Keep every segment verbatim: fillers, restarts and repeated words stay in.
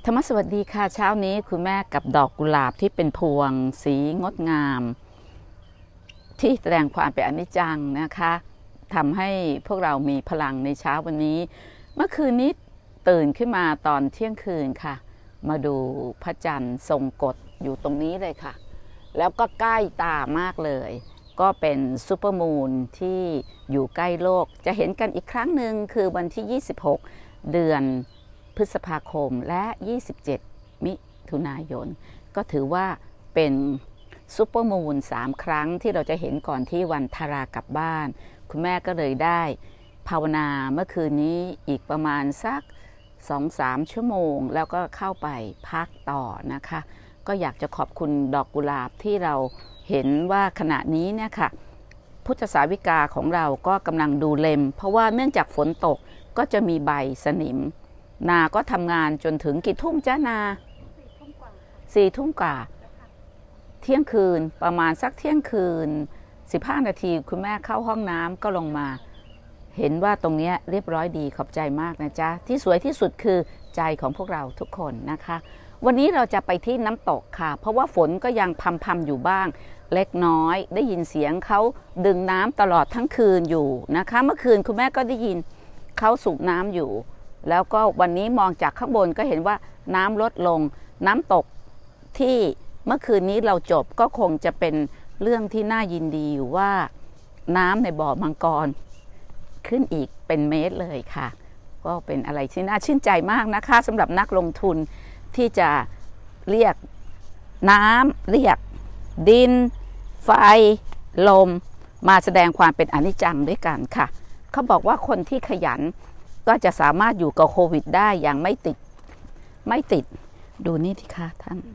ธรรมสวัสดีค่ะเช้านี้คุณแม่กับดอกกุหลาบที่เป็นพวงสีงดงามที่แสดงความเป็นอนิจจังนะคะทำให้พวกเรามีพลังในเช้าวันนี้เมื่อคืนนี้ตื่นขึ้นมาตอนเที่ยงคืนค่ะมาดูพระจันทร์ทรงกฎอยู่ตรงนี้เลยค่ะแล้วก็ใกล้ตามากเลยก็เป็นซูเปอร์มูนที่อยู่ใกล้โลกจะเห็นกันอีกครั้งหนึ่งคือวันที่ยี่สิบหกเดือนพฤษภาคมและยี่สิบเจ็ดมิถุนายนก็ถือว่าเป็นซูเปอร์มูนสามครั้งที่เราจะเห็นก่อนที่วันทารากลับบ้านคุณแม่ก็เลยได้ภาวนาเมื่อคืนนี้อีกประมาณสัก สองถึงสาม ชั่วโมงแล้วก็เข้าไปพักต่อนะคะก็อยากจะขอบคุณดอกกุหลาบที่เราเห็นว่าขณะนี้เนี่ยค่ะพุทธสาวิกาของเราก็กำลังดูเล็มเพราะว่าเนื่องจากฝนตกก็จะมีใบสนิมนาก็ทำงานจนถึงกี่ทุ่มจ้านาสี่ทุ่มกว่าเที่ยงคืนประมาณสักเที่ยงคืนสิบห้านาทีคุณแม่เข้าห้องน้ำก็ลงมาเห็นว่าตรงนี้เรียบร้อยดีขอบใจมากนะจ๊ะที่สวยที่สุดคือใจของพวกเราทุกคนนะคะวันนี้เราจะไปที่น้ำตกค่ะเพราะว่าฝนก็ยังพำๆอยู่บ้างเล็กน้อยได้ยินเสียงเขาดึงน้ำตลอดทั้งคืนอยู่นะคะเมื่อคืนคุณแม่ก็ได้ยินเขาสูบน้ำอยู่แล้วก็วันนี้มองจากข้างบนก็เห็นว่าน้ำลดลงน้ำตกที่เมื่อคืนนี้เราจบก็คงจะเป็นเรื่องที่น่ายินดีอยู่ว่าน้ำในบ่อมังกรขึ้นอีกเป็นเมตรเลยค่ะก็เป็นอะไรที่น่าชื่นใจมากนะคะสำหรับนักลงทุนที่จะเรียกน้ำเรียกดินไฟลมมาแสดงความเป็นอนิจจังด้วยกันค่ะเขาบอกว่าคนที่ขยันก็จะสามารถอยู่กับโควิดได้อย่างไม่ติดไม่ติดดูนี่ที่ค่ะท่าน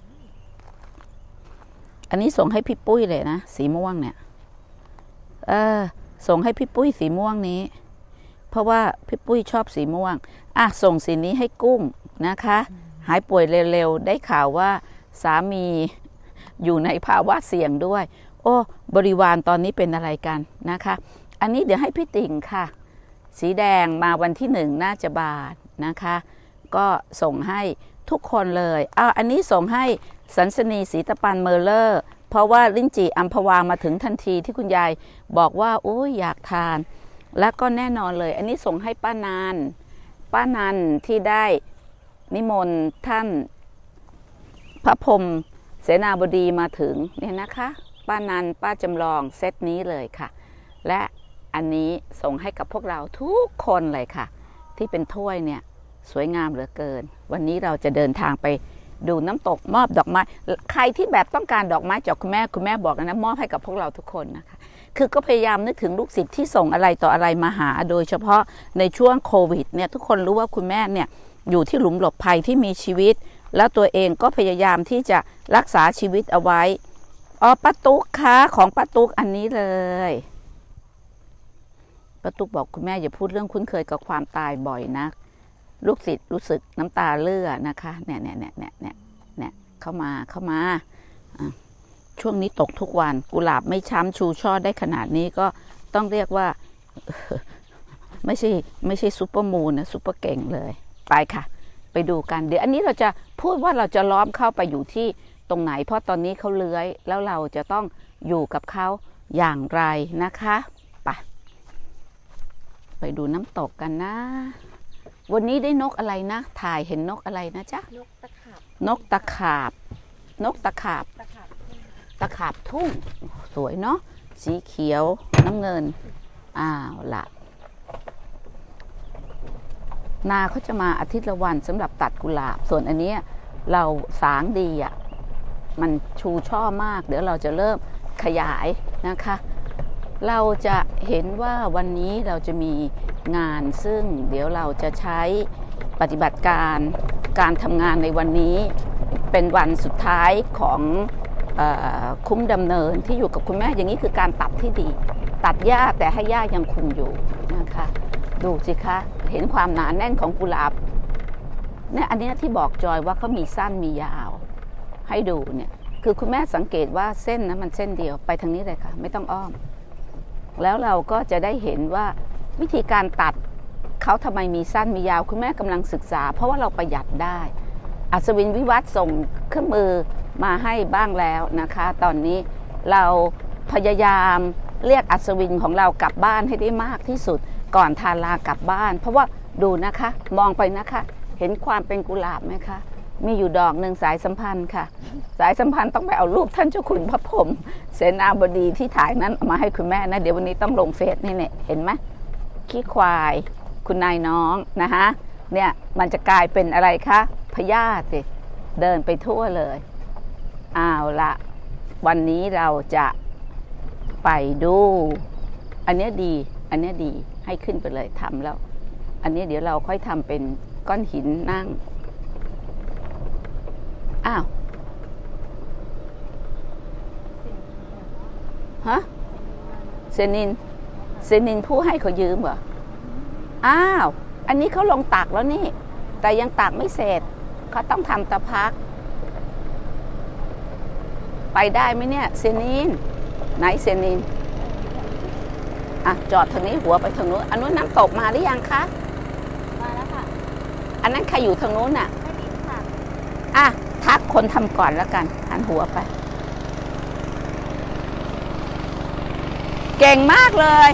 อันนี้ส่งให้พี่ปุ้ยเลยนะสีม่วงเนี่ยเออส่งให้พี่ปุ้ยสีม่วงนี้เพราะว่าพี่ปุ้ยชอบสีม่วงอ่ะส่งสีนี้ให้กุ้งนะคะหายป่วยเร็วๆได้ข่าวว่าสามีอยู่ในภาวะเสี่ยงด้วยโอ้บริวารตอนนี้เป็นอะไรกันนะคะอันนี้เดี๋ยวให้พี่ติ่งค่ะสีแดงมาวันที่หนึ่งน่าจะบาทนะคะก็ส่งให้ทุกคนเลยอ้าวอันนี้ส่งให้สันสนีสีตะปันเมอร์เลอร์เพราะว่าลิ้นจี่อัมพวามาถึงทันทีที่คุณยายบอกว่าโอ้ยอยากทานแล้วก็แน่นอนเลยอันนี้ส่งให้ป้านานป้านันที่ได้นิมนต์ท่านพระพรหมเสนาบดีมาถึงเนี่ยนะคะป้านันป้าจำลองเซตนี้เลยค่ะและอันนี้ส่งให้กับพวกเราทุกคนเลยค่ะที่เป็นถ้วยเนี่ยสวยงามเหลือเกินวันนี้เราจะเดินทางไปดูน้ำตกมอบดอกไม้ใครที่แบบต้องการดอกไม้จากคุณแม่คุณแม่บอกนะมอบให้กับพวกเราทุกคนนะคะคือก็พยายามนึกถึงลูกศิษย์ที่ส่งอะไรต่ออะไรมาหาโดยเฉพาะในช่วงโควิดเนี่ยทุกคนรู้ว่าคุณแม่เนี่ยอยู่ที่หลุมหลบภัยที่มีชีวิตแล้วตัวเองก็พยายามที่จะรักษาชีวิตเอาไว้อ๋อป้าตุ๊กคะของป้าตุ๊กอันนี้เลยป้าตุ๊กบอกคุณแม่อย่าพูดเรื่องคุ้นเคยกับความตายบ่อยนะลูกศิษย์รู้สึกน้ำตาเลื่อนะคะเนี่ยเนี่ยเนี่ยเนี่ยเนี่ยเนี่ยเข้ามาเข้ามาช่วงนี้ตกทุกวันกุหลาบไม่ช้ำชูช่อได้ขนาดนี้ก็ต้องเรียกว่าไม่ใช่ไม่ใช่ซุปเปอร์มูนนะซุปเปอร์เก่งเลยไปค่ะไปดูกันเดี๋ยวอันนี้เราจะพูดว่าเราจะล้อมเข้าไปอยู่ที่ตรงไหนเพราะตอนนี้เขาเลื้อยแล้วเราจะต้องอยู่กับเขาอย่างไรนะคะไปไปดูน้ำตกกันนะวันนี้ได้นกอะไรนะถ่ายเห็นนกอะไรนะจ๊ะนกตะขาบนกตะขาบนกตะขาบตะขาบทุ่งสวยเนาะสีเขียวน้ำเงินอ้าวละนาเขาจะมาอาทิตย์ละวันสำหรับตัดกุหลาบส่วนอันนี้เราสางดีอ่ะมันชูช่อมากเดี๋ยวเราจะเริ่มขยายนะคะเราจะเห็นว่าวันนี้เราจะมีงานซึ่งเดี๋ยวเราจะใช้ปฏิบัติการการทำงานในวันนี้เป็นวันสุดท้ายของเอ่อคุ้มดำเนินที่อยู่กับคุณแม่อย่างนี้คือการตัดที่ดีตัดหญ้าแต่ให้หญ้ายังคงอยู่นะคะดูสิคะเห็นความหนาแน่นของกุหลาบเนี่ยอันนี้ที่บอกจอยว่าเขามีสั้นมียาวให้ดูเนี่ยคือคุณแม่สังเกตว่าเส้นนะมันเส้นเดียวไปทางนี้เลยค่ะไม่ต้องอ้อมแล้วเราก็จะได้เห็นว่าวิธีการตัดเขาทำไมมีสั้นมียาวคุณแม่กำลังศึกษาเพราะว่าเราประหยัดได้อัศวินวิวัฒน์ส่งเครื่องมือมาให้บ้างแล้วนะคะ ตอนนี้เราพยายามเรียกอัศวินของเรากลับบ้านให้ได้มากที่สุดก่อนทารากลับบ้านเพราะว่าดูนะคะมองไปนะคะเห็นความเป็นกุหลาบไหมคะมีอยู่ดอกหนึ่งสายสัมพันธ์ค่ะสายสัมพันธ์ต้องไปเอารูปท่านเจ้าขุนพระพรหมเสนาบดีที่ถ่ายนั้นมาให้คุณแม่นะเดี๋ยววันนี้ต้องลงเฟซนี่เนี่ยเห็นไหมขี้ควายคุณนายน้องนะคะเนี่ยมันจะกลายเป็นอะไรคะพยาธิเดินไปทั่วเลยเอาละวันนี้เราจะไปดูอันนี้ดีอันนี้ดีให้ขึ้นไปเลยทำแล้วอันนี้เดี๋ยวเราค่อยทำเป็นก้อนหินนั่งอ้าวฮะเซนินเซนินผู้ให้เขายืมเหรออ้าวอันนี้เขาลงตักแล้วนี่แต่ยังตักไม่เสร็จเขาต้องทำตะพักไปได้ไหมเนี่ยเซนินไหนเซนินอ่ะจอดทางนี้หัวไปทางนู้นอันนู้นน้ำตกมาหรือยังคะมาแล้วค่ะอันนั้นใครอยู่ทางนู้นน่ะไม่มีค่ะอ่ะทักคนทำก่อนแล้วกันหันหัวไปเก่งมากเลย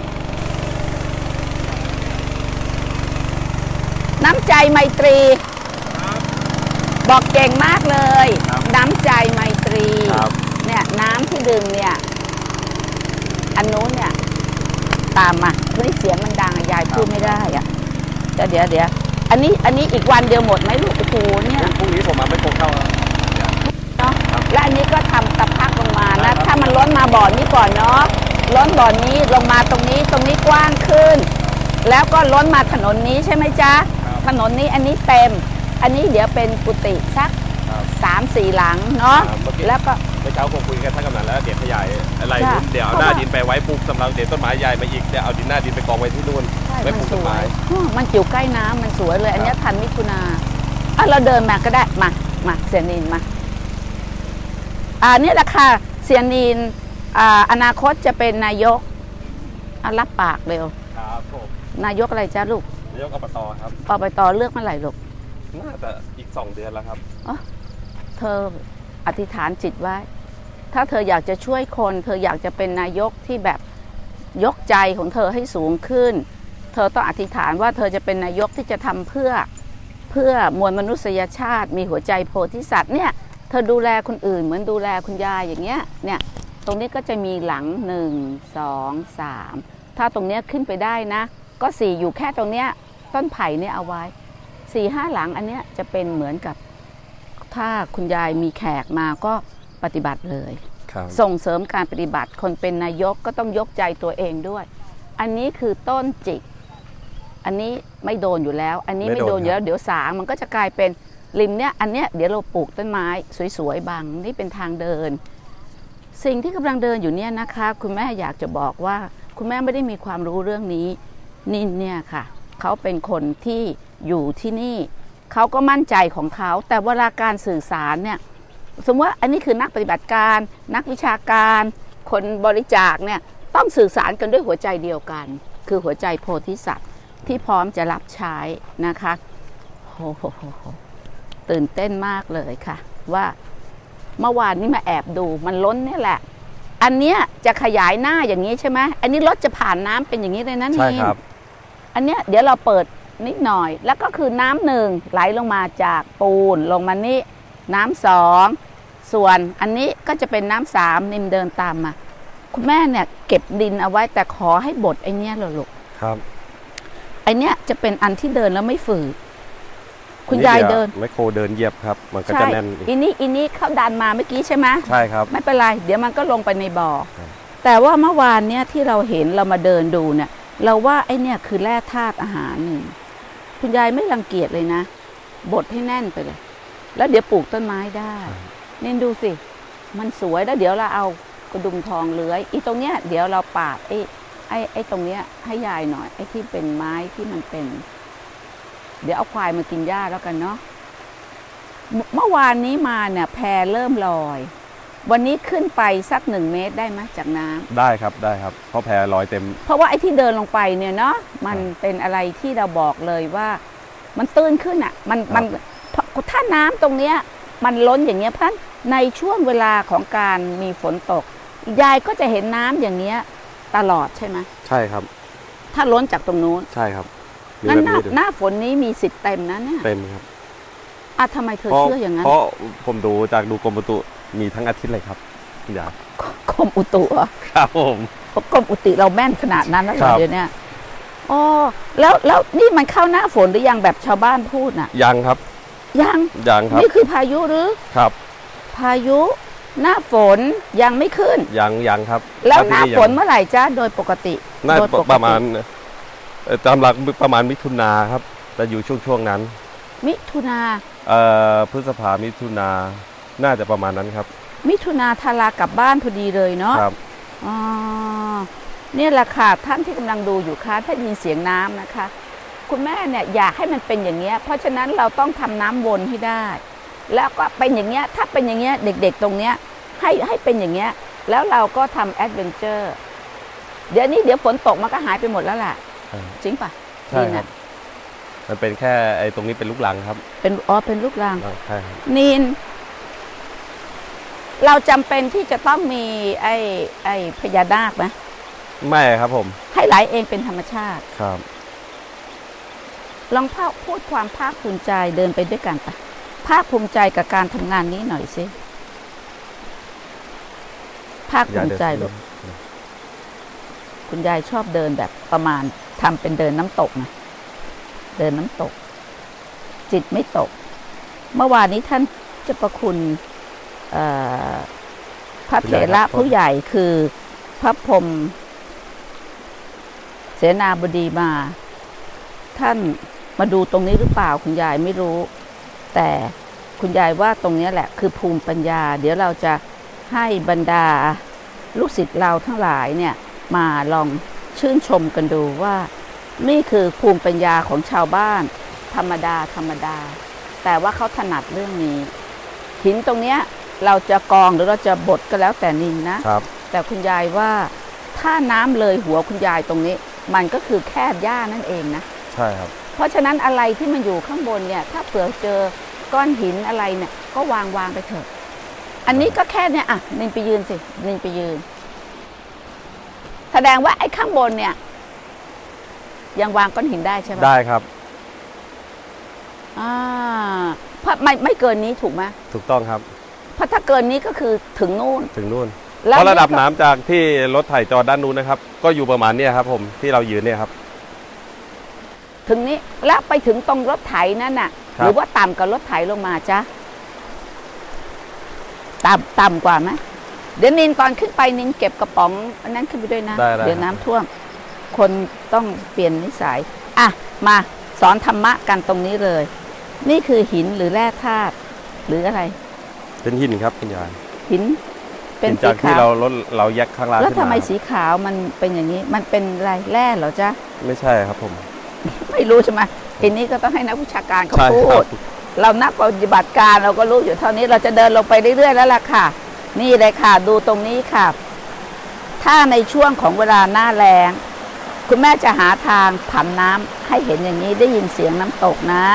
น้ำใจไมตรีบอกเก่งมากเลยน้ำใจไมตรีเนี่ยน้ำที่ดึงเนี่ยอันนู้นเนี่ยตามมาเฮ้ยเสียงมันดังยายพูดไม่ได้อะเดี๋ยวเดี๋ยวเดี๋ยวอันนี้อันนี้อีกวันเดียวหมดไหมลูกโอ้โหเนี่ยพรุ่งนี้ผมมาไม่คงเข้าแล้วเนาะและอันนี้ก็ทำตะพักลงมานะถ้ามันล้นมาบ่อนี้ก่อนเนาะล้นบ่อนี้ลงมาตรงนี้ตรงนี้กว้างขึ้นแล้วก็ล้นมาถนนนี้ใช่ไหมจ๊ะถนนนี้อันนี้เต็มอันนี้เดี๋ยวเป็นกุฏิสักสามสี่หลังเนาะแล้วก็เมื่อเช้าคงคุยกันท่านกำนันแล้วเดี๋ยวขยายอะไรนู่นเดี๋ยวเอาหน้าดินไปไว้ปลูกสำหรับเดี๋ยวต้นไม้ใหญ่มาอีกเดี๋ยวเอาดินหน้าดินไปกองไว้ที่นู่นไว้ปลูกต้นไม้มันอยู่ใกล้น้ำมันสวยเลยอันนี้ทันมิถุนาอ่ะเราเดินมาก็ได้มามาเสียนินมาอ่านี่แหละค่ะเสียนินอ่าอนาคตจะเป็นนายกอ่ะรับปากเร็วครับผมนายกอะไรจ้าลูกนายกอบตครับอบตเลือกเมื่อไหร่ลูกน่าจะอีกสองเดือนแล้วครับอ๋อเธออธิษฐานจิตไว้ถ้าเธออยากจะช่วยคนเธออยากจะเป็นนายกที่แบบยกใจของเธอให้สูงขึ้นเธอต้องอธิษฐานว่าเธอจะเป็นนายกที่จะทำเพื่อเพื่อมวลมนุษยชาติมีหัวใจโพธิสัตว์เนี่ยเธอดูแลคนอื่นเหมือนดูแลคุณยายอย่างเงี้ยเนี่ยตรงนี้ก็จะมีหลังหนึ่งสองสามถ้าตรงเนี้ยขึ้นไปได้นะก็สี่อยู่แค่ตรงเนี้ยต้นไผ่เนี่ยเอาไว้สี่ห้าหลังอันเนี้ยจะเป็นเหมือนกับถ้าคุณยายมีแขกมาก็ปฏิบัติเลยส่งเสริมการปฏิบัติคนเป็นนายกก็ต้องยกใจตัวเองด้วยอันนี้คือต้นจิกอันนี้ไม่โดนอยู่แล้วอันนี้ไม่โดนอยู่แล้วเดี๋ยวสางมันก็จะกลายเป็นริมเนี้ยอันเนี้ยเดี๋ยวเราปลูกต้นไม้สวยๆบังนี่เป็นทางเดินสิ่งที่กำลังเดินอยู่เนี่ยนะคะคุณแม่อยากจะบอกว่าคุณแม่ไม่ได้มีความรู้เรื่องนี้นินเนี่ยค่ะเขาเป็นคนที่อยู่ที่นี่เขาก็มั่นใจของเขาแต่เวลาการสื่อสารเนี่ยสมมติว่าอันนี้คือนักปฏิบัติการนักวิชาการคนบริจาคเนี่ยต้องสื่อสารกันด้วยหัวใจเดียวกันคือหัวใจโพธิสัตว์ที่พร้อมจะรับใช้นะคะโอ้โหตื่นเต้นมากเลยค่ะว่าเมื่อวานนี้มาแอบดูมันล้นนี่แหละอันเนี้ยจะขยายหน้าอย่างนี้ใช่ไหมอันนี้รถจะผ่านน้ำเป็นอย่างนี้เลยนะนี่ใช่ครับอันเนี้ยเดี๋ยวเราเปิดนิดหน่อยแล้วก็คือน้ำหนึ่งไหลลงมาจากปูนลงมานี่น้ำสองส่วนอันนี้ก็จะเป็นน้ำสามนิมเดินตามมาคุณแม่เนี่ยเก็บดินเอาไว้แต่ขอให้บดไอเนี้ยหรอลูกครับไอเนี้ยจะเป็นอันที่เดินแล้วไม่ฝืดคุณยายเดินไมโครเดินเหยียบครับมันก็จะแน่นอีนี้อีนี้เข้าดันมาเมื่อกี้ใช่ไหมใช่ครับไม่เป็นไรเดี๋ยวมันก็ลงไปในบ่อแต่ว่าเมื่อวานเนี่ยที่เราเห็นเรามาเดินดูเนี่ยเราว่าไอเนี่ยคือแร่ธาตุอาหารหนึ่งคุณยายไม่รังเกียจเลยนะบดให้แน่นไปเลยแล้วเดี๋ยวปลูกต้นไม้ได้นี่ดูสิมันสวยแล้วเดี๋ยวเราเอากระดุมทองเลื้อยอีตรงเนี้ยเดี๋ยวเราปาดไอ้ไอ้ไอ้ตรงเนี้ยให้ยายหน่อยไอ้ที่เป็นไม้ที่มันเป็นเดี๋ยวเอาควายมากินหญ้าแล้วกันเนาะเมื่อวานนี้มาเนี่ยแพเริ่มลอยวันนี้ขึ้นไปสักหนึ่งเมตรได้ไหมจากน้ำได้ครับได้ครับเพราะแพลอยเต็มเพราะว่าไอ้ที่เดินลงไปเนี่ยเนาะมันเป็นอะไรที่เราบอกเลยว่ามันตื้นขึ้นอ่ะมันมันถ้าน้ำตรงเนี้ยมันล้นอย่างเงี้ยเพราะในช่วงเวลาของการมีฝนตกยายก็จะเห็นน้ำอย่างเงี้ยตลอดใช่ไหมใช่ครับถ้าล้นจากตรงนู้นใช่ครับงั้นหน้าหน้าฝนนี้มีสิทธิ์เต็มนะเนี่ยเต็มครับอ่ะทำไมเธอเชื่ออย่างนั้นเพราะผมดูจากดูกรมอุตุมีทั้งอาทิตย์เลยครับอย่ากรมอุตุครับผมกรมอุตุเราแม่นขนาดนั้นแล้วเหรอเดี๋ยวนี้อ๋อแล้วแล้วนี่มันเข้าหน้าฝนหรือยังแบบชาวบ้านพูดน่ะยังครับยังยังครับนี่คือพายุหรือครับพายุหน้าฝนยังไม่ขึ้นยังยังครับแล้วหน้าฝนเมื่อไหร่จ้าโดยปกติน่าประมาณตามหลักประมาณมิถุนาครับจะอยู่ช่วงช่วงนั้นมิถุนาเอ่อพฤษภามิถุนาน่าจะประมาณนั้นครับมิถุนาทารากลับบ้านพอดีเลยเนาะครับอ๋อเนี่ยแหละค่ะท่านที่กำลังดูอยู่ค่ะถ้ายินเสียงน้ำนะคะคุณแม่เนี่ยอยากให้มันเป็นอย่างเงี้ยเพราะฉะนั้นเราต้องทำน้ำวนให้ได้แล้วก็เป็นอย่างเงี้ยถ้าเป็นอย่างเงี้ยเด็กๆตรงเนี้ยให้ให้เป็นอย่างเงี้ยแล้วเราก็ทำแอดเวนเจอร์เดี๋ยวนี้เดี๋ยวฝนตกมันก็หายไปหมดแล้วแหละจริงป่ะใช่ครับมันเป็นแค่ไอ้ตรงนี้เป็นลูกรังครับเป็นอ๋อเป็นลูกรังใช่ครับนีนเราจำเป็นที่จะต้องมีไอ้ไอ้พญานาคไหมไม่ครับผมให้ไหลเองเป็นธรรมชาติครับลองพูดความภาคภูมิใจเดินไปด้วยกันปะภาคภูมิใจกับการทำงานนี้หน่อยสิภาคภูมิใจลูกคุณยายชอบเดินแบบประมาณทำเป็นเดินน้ำตกนะเดินน้ำตกจิตไม่ตกเมื่อวานนี้ท่านเจ้าประคุณพระเถระผู้ใหญ่คือพระพรหมเสนาบดีมาท่านมาดูตรงนี้หรือเปล่าคุณยายไม่รู้แต่คุณยายว่าตรงนี้แหละคือภูมิปัญญาเดี๋ยวเราจะให้บรรดาลูกศิษย์เราทั้งหลายเนี่ยมาลองชื่นชมกันดูว่านี่คือภูมิปัญญาของชาวบ้านธรรมดาธรรมดาแต่ว่าเขาถนัดเรื่องนี้หินตรงเนี้ยเราจะกองหรือเราจะบดก็แล้วแต่นินนะครับแต่คุณยายว่าถ้าน้ำเลยหัวคุณยายตรงนี้มันก็คือแค่หญ้านั่นเองนะใช่ครับเพราะฉะนั้นอะไรที่มันอยู่ข้างบนเนี่ยถ้าเผื่อเจอก้อนหินอะไรเนี่ยก็วางวางไปเถอะอันนี้ก็แค่เนี่ยอ่ะนินไปยืนสินินไปยืนแสดงว่าไอ้ข้างบนเนี่ยยังวางก้อนหินได้ใช่ไหมได้ครับอ่าเพราะไม่ไม่เกินนี้ถูกไหมถูกต้องครับเพราะถ้าเกินนี้ก็คือถึงนู่นถึงนู่นเพราะระดับน้ำจากที่รถไถจอดด้านนู้นนะครับก็อยู่ประมาณนี้ครับผมที่เรายืนเนี่ยครับถึงนี้แล้วไปถึงตรงรถไถนั่นน่ะหรือว่าต่ำกว่ารถไถลงมาจ๊ะต่ำต่ำกว่าไหมเดี๋ยวนินตอนขึ้นไปนินเก็บกระป๋องอันนั้นขึ้นไปด้วยนะเดี๋ยวน้ำท่วมคนต้องเปลี่ยนนิสัยอ่ะมาสอนธรรมะกันตรงนี้เลยนี่คือหินหรือแร่ธาตุหรืออะไรเป็นหินครับคุณยายหินเป็นสีขาวจากที่เราลดเราแยกข้างล่างแล้วทำไมสีขาวมันเป็นอย่างนี้มันเป็นอะไรแร่เหรอจ๊ะไม่ใช่ครับผมไม่รู้ใช่ไหมทีนี้ก็ต้องให้นักวิชาการเขาพูดเรานักปฏิบัติการเราก็รู้อยู่เท่านี้เราจะเดินลงไปเรื่อยๆแล้วล่ะค่ะนี่เลยค่ะดูตรงนี้ค่ะถ้าในช่วงของเวลาหน้าแล้งคุณแม่จะหาทางผันน้ำให้เห็นอย่างนี้ได้ยินเสียงน้ำตกนะ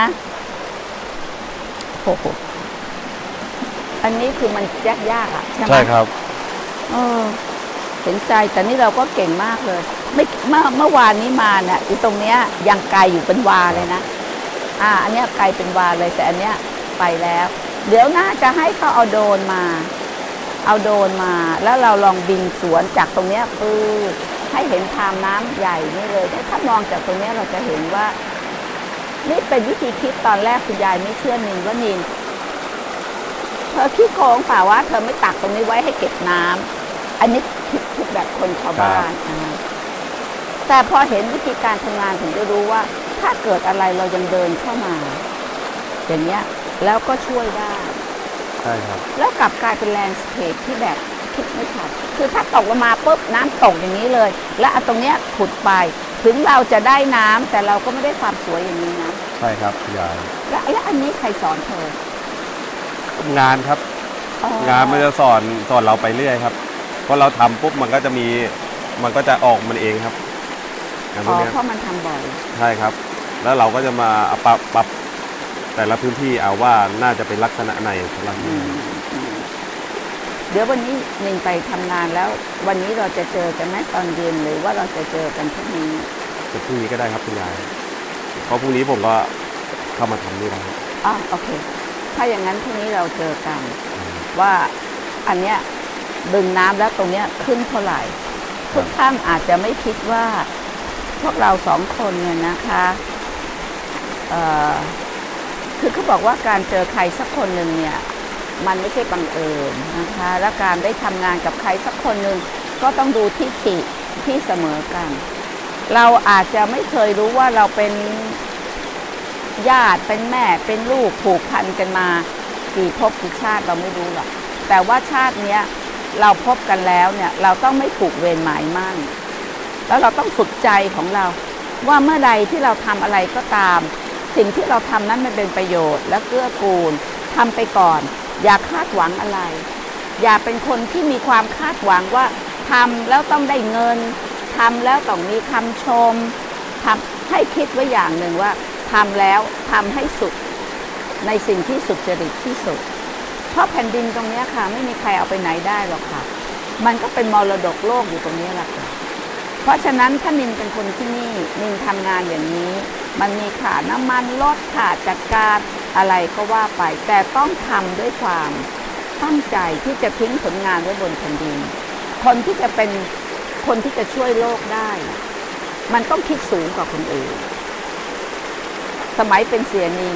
โอ้โหอันนี้คือมันยากยากอ่ะใช่ไหมใช่ครับเออเห็นใจแต่นี่เราก็เก่งมากเลยไม่เมื่อเมื่อวานนี้มาเนี่ยอีตรงเนี้ยยังไกลอยู่เป็นวาเลยนะอ่าอันเนี้ยไกลเป็นวาเลยแต่อันเนี้ยไปแล้วเดี๋ยวน่าจะให้เขาเอาโดรนมาเอาโดรนมาแล้วเราลองบินสวนจากตรงเนี้ยปื้อให้เห็นทางน้ำใหญ่นี่เลยถ้ามองจากตรงเนี้ยเราจะเห็นว่านี่เป็นวิธีคิดตอนแรกคุณยายไม่เชื่อนินว่านินเธอขี้โกงเปล่าว่าเธอไม่ตักตรงนี้ไว้ให้เก็บน้ำอันนี้คิดแบบคนชาวบ้านแต่พอเห็นวิธีการทำงานถึงจะรู้ว่าถ้าเกิดอะไรเรายังเดินเข้ามาอย่างเงี้ยแล้วก็ช่วยได้ใช่ครับแล้วกลับกลายเป็นแลนด์สเคปที่แบบคิดไม่ทันคือถ้าตกลงมาปุ๊บน้ำตกอย่างนี้เลยและตรงเนี้ยขุดไปถึงเราจะได้น้ำแต่เราก็ไม่ได้ความสวยอย่างนี้นะใช่ครับยายและและอันนี้ใครสอนเธองานครับงานมันจะสอนสอนเราไปเรื่อยครับพอเราทำปุ๊บมันก็จะมีมันก็จะออกมันเองครับอ๋อเพราะมันทำบ่อยใช่ครับแล้วเราก็จะมาปรับปรับแต่ละพื้นที่เอาว่าน่าจะเป็นลักษณะไหนสำหรับนินเดี๋ยววันนี้นินไปทำงานแล้ววันนี้เราจะเจอกันไหมตอนเย็นหรือว่าเราจะเจอกันพรุ่งนี้จะพรุ่งนี้ก็ได้ครับคุณยายเพราะพรุ่งนี้ผมก็เข้ามาทำนี่แล้วอ๋อโอเคถ้าอย่างนั้นพรุ่งนี้เราเจอกันว่าอันเนี้ยดึงน้ำแล้วตรงเนี้ยขึ้นเท่าไหร่ทุกท่านอาจจะไม่คิดว่าพวกเราสองคนเนี่ยนะคะเอ่อคือเขาบอกว่าการเจอใครสักคนหนึ่งเนี่ยมันไม่ใช่บังเอิญนะคะและการได้ทำงานกับใครสักคนหนึ่งก็ต้องดูทิฏฐิที่เสมอกันเราอาจจะไม่เคยรู้ว่าเราเป็นญาติเป็นแม่เป็นลูกผูกพันกันมากี่ภพกี่ชาติเราไม่รู้หรอกแต่ว่าชาติเนี้ยเราพบกันแล้วเนี่ยเราต้องไม่ผูกเวรหมายมั่นแล้วเราต้องฝึกใจของเราว่าเมื่อใดที่เราทำอะไรก็ตามสิ่งที่เราทำนั้นมันเป็นประโยชน์และเกื้อกูลทำไปก่อนอย่าคาดหวังอะไรอย่าเป็นคนที่มีความคาดหวังว่าทำแล้วต้องได้เงินทำแล้วต้องมีคำชมทำให้คิดไว้อย่างหนึ่งว่าทำแล้วทำให้สุดในสิ่งที่สุจริตที่สุดเพราะแผ่นดินตรงนี้ค่ะไม่มีใครเอาไปไหนได้หรอกค่ะมันก็เป็นมรดกโลกอยู่ตรงนี้แหละค่ะเพราะฉะนั้นถ้านินเป็นคนที่นี่นินทำงานอย่างนี้มันมีค่าน้ำมันลดค่าจัดการอะไรก็ว่าไปแต่ต้องทำด้วยความตั้งใจที่จะทิ้งผลงานไว้บนแผ่นดินคนที่จะเป็นคนที่จะช่วยโลกได้มันต้องคิดสูงกว่าคนอื่นสมัยเป็นเสียนิน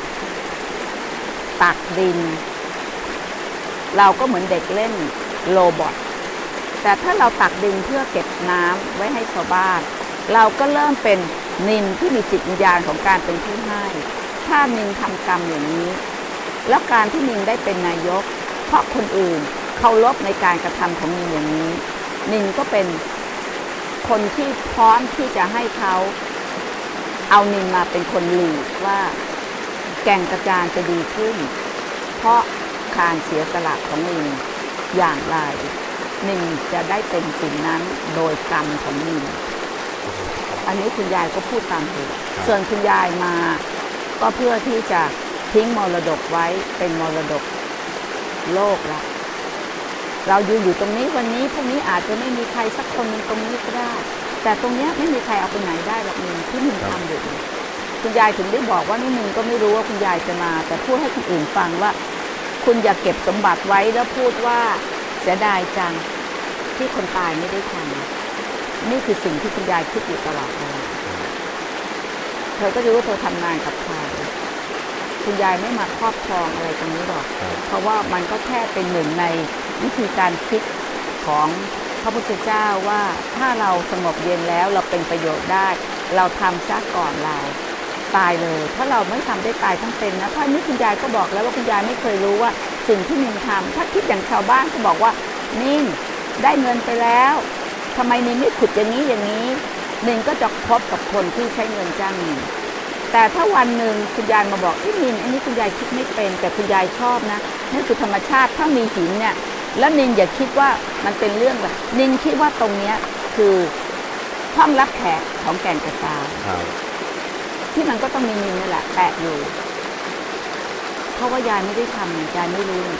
ตักดินเราก็เหมือนเด็กเล่นโรบอทแต่ถ้าเราตักดินเพื่อเก็บน้ำไว้ให้ชาวบ้านเราก็เริ่มเป็นนินที่มีจิตวิญญาณของการเป็นผู้ให้ถ้านินทำกรรมอย่างนี้แล้วการที่นินได้เป็นนายกเพราะคนอื่นเคารพในการกระทำของนินอย่างนี้นินก็เป็นคนที่พร้อมที่จะให้เขาเอานินมาเป็นคนหลีดว่าแก่งกระจานจะดีขึ้นเพราะการเสียสละของนินอย่างไรนินจะได้เป็นสิ่งนั้นโดยกรรมของนินอันนี้คุณยายก็พูดตามเหตุส่วนคุณยายมาก็เพื่อที่จะทิ้งมรดกไว้เป็นมรดกโลกละเราอยู่อยู่ตรงนี้วันนี้พรุ่งนี้อาจจะไม่มีใครสักคนนึงตรงนี้ก็ได้แต่ตรงนี้ไม่มีใครเอาไปไหนได้หรอกนินที่นินทำอยู่คุณยายถึงได้บอกว่านี่นินก็ไม่รู้ว่าคุณยายจะมาแต่พูดให้คนอื่นฟังว่าคุณอย่าเก็บสมบัติไว้แล้วพูดว่าเสียดายจังที่คนตายไม่ได้ทำนี่คือสิ่งที่คุณยายคิดอยู่ตลอดเลยเธอก็รู้ว่าเธอทำงานกับใครคุณยายไม่มาครอบครองอะไรตรงนี้หรอกเพราะว่ามันก็แค่เป็นหนึ่งในวิธีการคิดของพระพุทธเจ้าว่าถ้าเราสงบเย็นแล้วเราเป็นประโยชน์ได้เราทำซะก่อนเราตายเลยถ้าเราไม่ทำได้ตายทั้งเป็นนะเพราะนี่คุณยายก็บอกแล้วว่าคุณยายไม่เคยรู้ว่าสิ่งที่นินทำถ้าคิดอย่างชาวบ้านก็บอกว่านินได้เงินไปแล้วทำไมนินไม่ขุดอย่างนี้อย่างนี้นินก็จะคบกับคนที่ใช้เงินจ้างนินแต่ถ้าวันหนึ่งคุณยายมาบอกที่นินอันนี้คุณยายคิดไม่เป็นแต่คุณยายชอบนะนี่คือธรรมชาติถ้ามีหินเนี่ยแล้วนินอย่าคิดว่ามันเป็นเรื่องแบบนินคิดว่าตรงนี้คือห้องรับแขกของแก่นกระจานที่มันก็ต้องมีนินนี่แหละแปะอยู่เพราะว่ายายไม่ได้ทำยายไม่รู้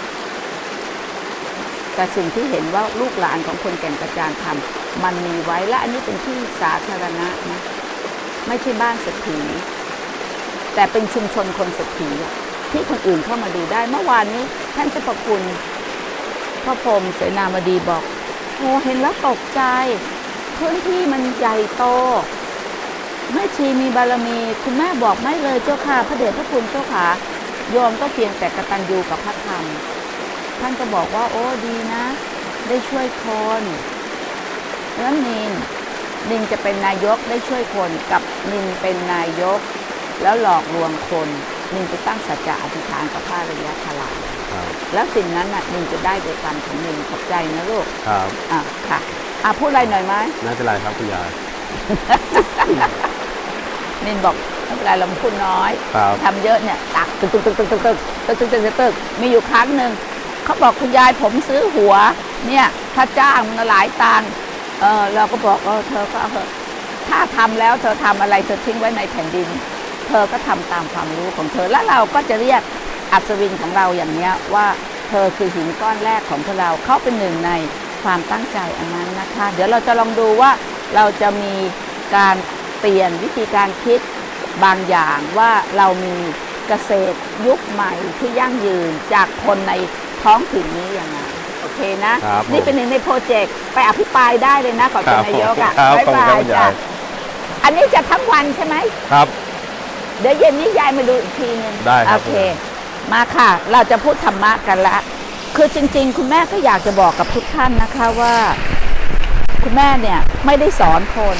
แต่สิ่งที่เห็นว่าลูกหลานของคนแก่นกระจานทำมันมีไว้และอันนี้เป็นที่สาธารณะนะไม่ใช่บ้านเศรษฐีแต่เป็นชุมชนคนเศรษฐีที่คนอื่นเข้ามาดูได้เมื่อวานนี้ท่านเจ้าประคุณพระพรหมเสนามดีบอกโอ้เห็นแล้วตกใจพื้นที่มันใหญ่โตแม่ชีมีบารมีคุณแม่บอกไม่เลยเจ้าค่ะพระเดชพระคุณเจ้าค่ะโยมก็เพียงแต่กตัญญูกับพระธรรมท่านก็บอกว่าโอ้ดีนะได้ช่วยคนแล้วนินนินจะเป็นนายกได้ช่วยคนกับนินเป็นนายกแล้วหลอกลวงคนนินจะตั้งสัจจะอธิษฐานกับพระอริยทลายแล้วสิ่งนั้นน่ะนินจะได้โดยกรรมของนินขอบใจนะลูกครับอ่ะค่ะอ่ะพูดอะไรหน่อยไหมไม่เป็นไรครับคุณยายนินบอกไม่เป็นไรเราพูดน้อยทำเยอะเนี่ยตักตึกตึกตึกตึกตึกตึกตึกตึกตึกตึกมีอยู่ครั้งหนึ่งเขาบอกคุณยายผมซื้อหัวเนี่ยถ้าจ้างมันหลายตังค์เออเราก็บอกเออเธอก็เออถ้าทำแล้วเธอทำอะไรเธอทิ้งไว้ในแผ่นดิน เธเธอก็ทำตามความรู้ของเธอแล้วเราก็จะเรียกอัศวินของเราอย่างนี้ว่าเธอคือหินก้อนแรกของพวกเราเขาเป็นหนึ่งในความตั้งใจอันนั้นนะคะเดี๋ยวเราจะลองดูว่าเราจะมีการเปลี่ยนวิธีการคิดบางอย่างว่าเรามีเกษตรยุคใหม่ที่ยั่งยืนจากคนในท้องถิ่นนี้อย่างไรโอเคนะนี่เป็นหนึ่งในโปรเจกต์ไปอภิปรายได้เลยนะขอบคุณนายกอ่ะบ๊ายบายจ้ะอันนี้จะทั้งวันใช่ไหมครับเดี๋ยวเย็นนี้ยายมาดูอีกทีนึงได้ครับโอเคมาค่ะเราจะพูดธรรมะกันละคือจริงๆคุณแม่ก็อยากจะบอกกับทุกท่านนะคะว่าคุณแม่เนี่ยไม่ได้สอนคน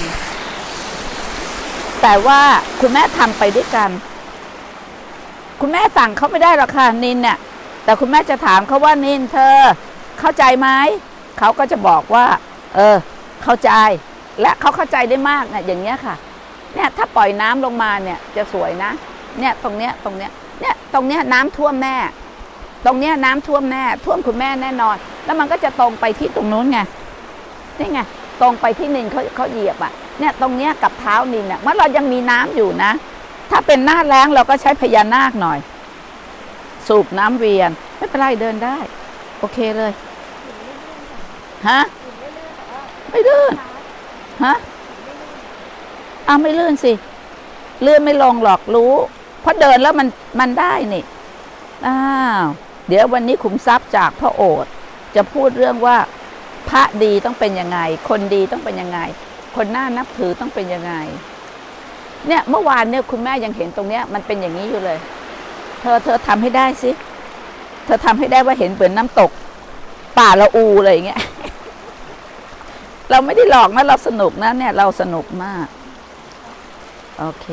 แต่ว่าคุณแม่ทำไปด้วยกันคุณแม่สั่งเขาไม่ได้หรอกค่ะนินเนี่ยแต่คุณแม่จะถามเขาว่านินเธอเข้าใจไหมเขาก็จะบอกว่าเออเข้าใจและเขาเข้าใจได้มากเนี่ยอย่างเงี้ยค่ะเนี่ยถ้าปล่อยน้ำลงมาเนี่ยจะสวยนะเนี่ยตรงเนี้ยตรงเนี้ยเนี่ยตรงเนี้ยน้ำท่วมแน่ตรงเนี้ยน้ำท่วมแน่ท่วมคุณแม่แน่นอนแล้วมันก็จะตรงไปที่ตรงนู้นไงนี่ไงตรงไปที่นินเขาเขาเหยียบอ่ะเนี่ยตรงเนี้ยกับเท้านินเนี่ยเมื่อเรายังมีน้ำอยู่นะถ้าเป็นหน้าแล้งเราก็ใช้พญานาคหน่อยสูบน้ำเวียนไม่เป็นไรเดินได้โอเคเลยฮะไม่ลื่นฮะอ้าวไม่ลื่นสิลื่นไม่ลงหรอกรู้เพราะเดินแล้วมันมันได้นี่อ้าวเดี๋ยววันนี้ขุมทรัพย์จากพระโอษฐ์จะพูดเรื่องว่าพระดีต้องเป็นยังไงคนดีต้องเป็นยังไงคนน่านับถือต้องเป็นยังไงเนี่ยเมื่อวานเนี่ยคุณแม่ยังเห็นตรงเนี้ยมันเป็นอย่างนี้อยู่เลยเธอเธอทำให้ได้สิเธอทำให้ได้ว่าเห็นเหมือนน้ำตกป่าละอูอะไรอย่างเงี้ยเราไม่ได้หลอกนะเราสนุกนะเนี่ยเราสนุกมากโอเค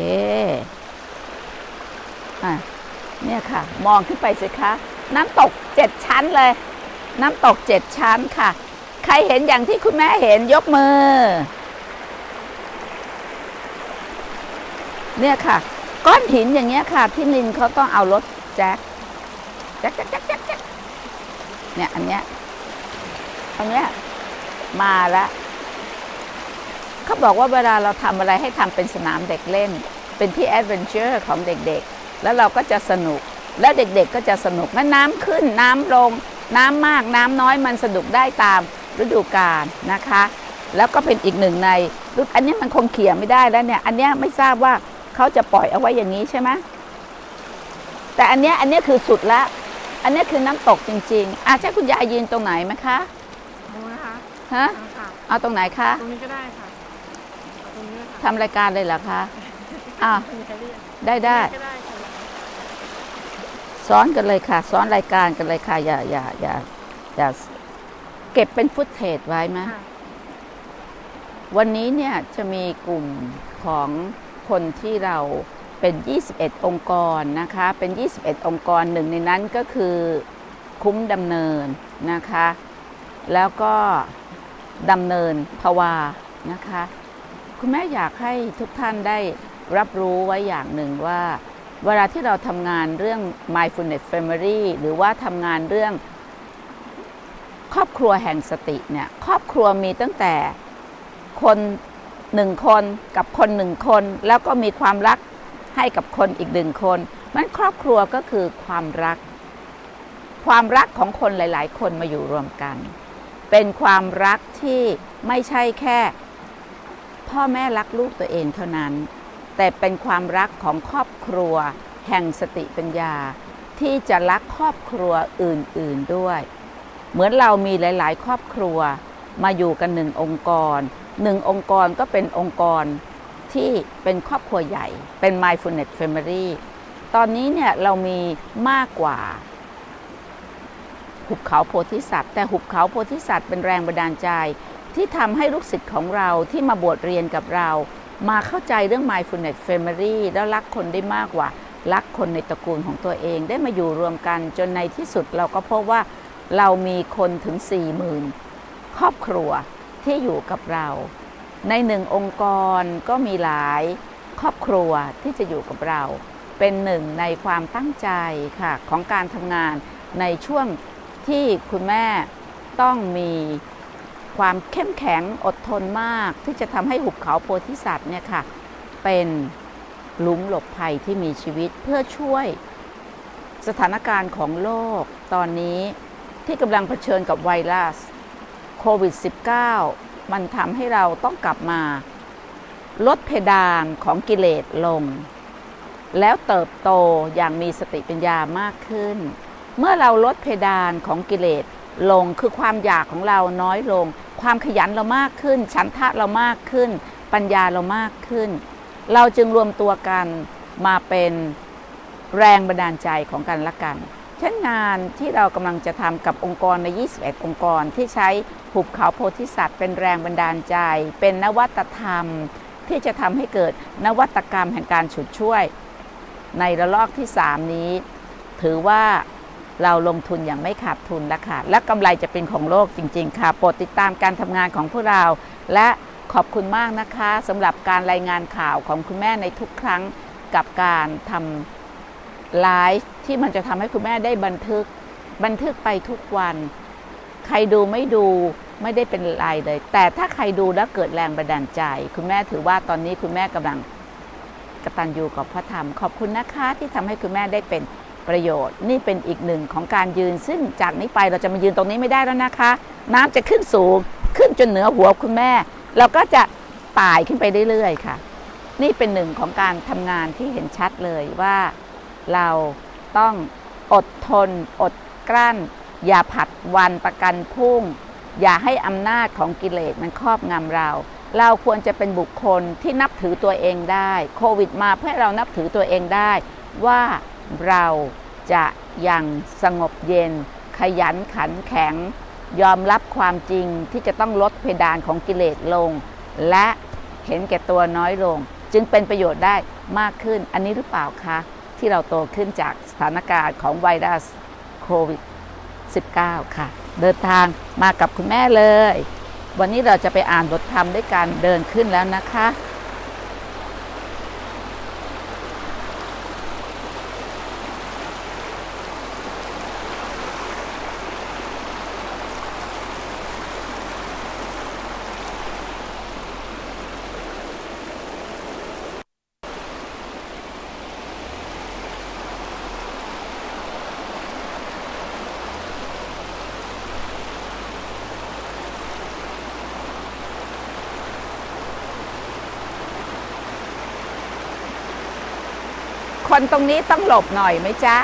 อ่ะเนี่ยค่ะมองขึ้นไปสิคะน้ำตกเจ็ดชั้นเลยน้ำตกเจ็ดชั้นค่ะใครเห็นอย่างที่คุณแม่เห็นยกมือเนี่ยค่ะก้อนหินอย่างเงี้ยค่ะที่นินเขาต้องเอารถแจ็คแจ็คแจ็คแจ็คแจ็คแจ็คเนี่ยอันเนี้ยตรงเนี้ยมาแล้วเขาบอกว่าเวลาเราทำอะไรให้ทำเป็นสนามเด็กเล่นเป็นที่แอดเวนเจอร์ของเด็กๆแล้วเราก็จะสนุกแล้วเด็กๆก็จะสนุกแม้น้ำขึ้นน้ำลงน้ำมากน้ำน้อยมันสนุกได้ตามฤดูกาลนะคะแล้วก็เป็นอีกหนึ่งในอันนี้มันคงเขี่ยไม่ได้แล้วเนี่ยอันนี้ไม่ทราบว่าเขาจะปล่อยเอาไว้อย่างนี้ใช่ไหมแต่อันนี้อันนี้คือสุดละอันนี้คือน้ำตกจริงๆอาจจะคุณยายยืนตรงไหนไหมคะตรงนะคะฮะเอาตรงไหนคะตรงนี้ก็ได้ค่ะทำรายการเลยเหรอคะอ้าวได้ได้ซ้อนกันเลยค่ะซ้อนรายการกันเลยค่ะอย่าอย่าอย่าอย่าเก็บเป็นฟุตเทจไว้ไหมวันนี้เนี่ยจะมีกลุ่มของคนที่เราเป็นยี่สิบเอ็ดองค์กรนะคะเป็นยี่สิบเอ็ดองค์กรหนึ่งในนั้นก็คือคุ้มดำเนินนะคะแล้วก็ดำเนินภาวานะคะคุณแม่อยากให้ทุกท่านได้รับรู้ไว้อย่างหนึ่งว่าเวลาที่เราทำงานเรื่อง mindfulness family หรือว่าทำงานเรื่องครอบครัวแห่งสติเนี่ยครอบครัวมีตั้งแต่คนหนึ่งคนกับคนหนึ่งคนแล้วก็มีความรักให้กับคนอีกหนึ่งคนมันครอบครัวก็คือความรักความรักของคนหลายๆคนมาอยู่รวมกันเป็นความรักที่ไม่ใช่แค่พ่อแม่รักลูกตัวเองเท่านั้นแต่เป็นความรักของครอบครัวแห่งสติปัญญาที่จะรักครอบครัวอื่นๆด้วยเหมือนเรามีหลายๆครอบครัวมาอยู่กันหนึ่งองค์กรหนึ่งองค์กรก็เป็นองค์กรที่เป็นครอบครัวใหญ่เป็น mindfulness family ตอนนี้เนี่ยเรามีมากกว่าหุบเขาโพธิสัตว์แต่หุบเขาโพธิสัตว์เป็นแรงบันดาลใจที่ทำให้ลูกศิษย์ของเราที่มาบวชเรียนกับเรามาเข้าใจเรื่อง mindfulness family แล้วรักคนได้มากกว่ารักคนในตระกูลของตัวเองได้มาอยู่รวมกันจนในที่สุดเราก็พบว่าเรามีคนถึง สี่หมื่น ครอบครัวที่อยู่กับเราในหนึ่งองค์กรก็มีหลายครอบครัวที่จะอยู่กับเราเป็นหนึ่งในความตั้งใจค่ะของการทำงานในช่วงที่คุณแม่ต้องมีความเข้มแข็งอดทนมากที่จะทำให้หุบเขาโพธิสัตว์เนี่ยค่ะเป็นหลุมหลบภัยที่มีชีวิตเพื่อช่วยสถานการณ์ของโลกตอนนี้ที่กำลังเผชิญกับไวรัสโควิด สิบเก้า มันทำให้เราต้องกลับมาลดเพดานของกิเลสลงแล้วเติบโตอย่างมีสติปัญญามากขึ้นเมื่อเราลดเพดานของกิเลสลงคือความอยากของเราน้อยลงความขยันเรามากขึ้นฉันทะเรามากขึ้นปัญญาเรามากขึ้นเราจึงรวมตัวกันมาเป็นแรงบันดาลใจของกันและกันเช่นงานที่เรากำลังจะทำกับองค์กรในยี่สิบเอ็ดองค์กรที่ใช้หุบเขาโพธิสัตว์เป็นแรงบันดาลใจเป็นนวัตธรรมที่จะทำให้เกิดนวัตกรรมแห่งการฉุดช่วยในระลอกที่สามนี้ถือว่าเราลงทุนอย่างไม่ขาดทุนแล้วค่ะและกำไรจะเป็นของโลกจริงๆค่ะโปรดติดตามการทำงานของพวกเราและขอบคุณมากนะคะสำหรับการรายงานข่าวของคุณแม่ในทุกครั้งกับการทำไลฟ์ที่มันจะทำให้คุณแม่ได้บันทึกบันทึกไปทุกวันใครดูไม่ดูไม่ได้เป็นไรเลยแต่ถ้าใครดูแล้วเกิดแรงบันดาลใจคุณแม่ถือว่าตอนนี้คุณแม่กำลังกตัญญูกับพระธรรมขอบคุณนะคะที่ทำให้คุณแม่ได้เป็นประโยชน์นี่เป็นอีกหนึ่งของการยืนซึ่งจากนี้ไปเราจะมายืนตรงนี้ไม่ได้แล้วนะคะน้ำจะขึ้นสูงขึ้นจนเหนือหัวคุณแม่เราก็จะไต่ขึ้นไปเรื่อยๆค่ะนี่เป็นหนึ่งของการทำงานที่เห็นชัดเลยว่าเราต้องอดทนอดกลั้นอย่าผัดวันประกันพรุ่งอย่าให้อำนาจของกิเลสมันครอบงำเราเราควรจะเป็นบุคคลที่นับถือตัวเองได้โควิดมาเพื่อให้เรานับถือตัวเองได้ว่าเราจะยังสงบเย็นขยันขันแข็งยอมรับความจริงที่จะต้องลดเพดานของกิเลสลงและเห็นแก่ตัวน้อยลงจึงเป็นประโยชน์ได้มากขึ้นอันนี้หรือเปล่าคะที่เราโตขึ้นจากสถานการณ์ของไวรัสโควิด สิบเก้า ค่ะเดินทางมากับคุณแม่เลยวันนี้เราจะไปอ่านบทธรรมด้วยกันเดินขึ้นแล้วนะคะคนตรงนี้ต้องหลบหน่อยไหมจ๊ะ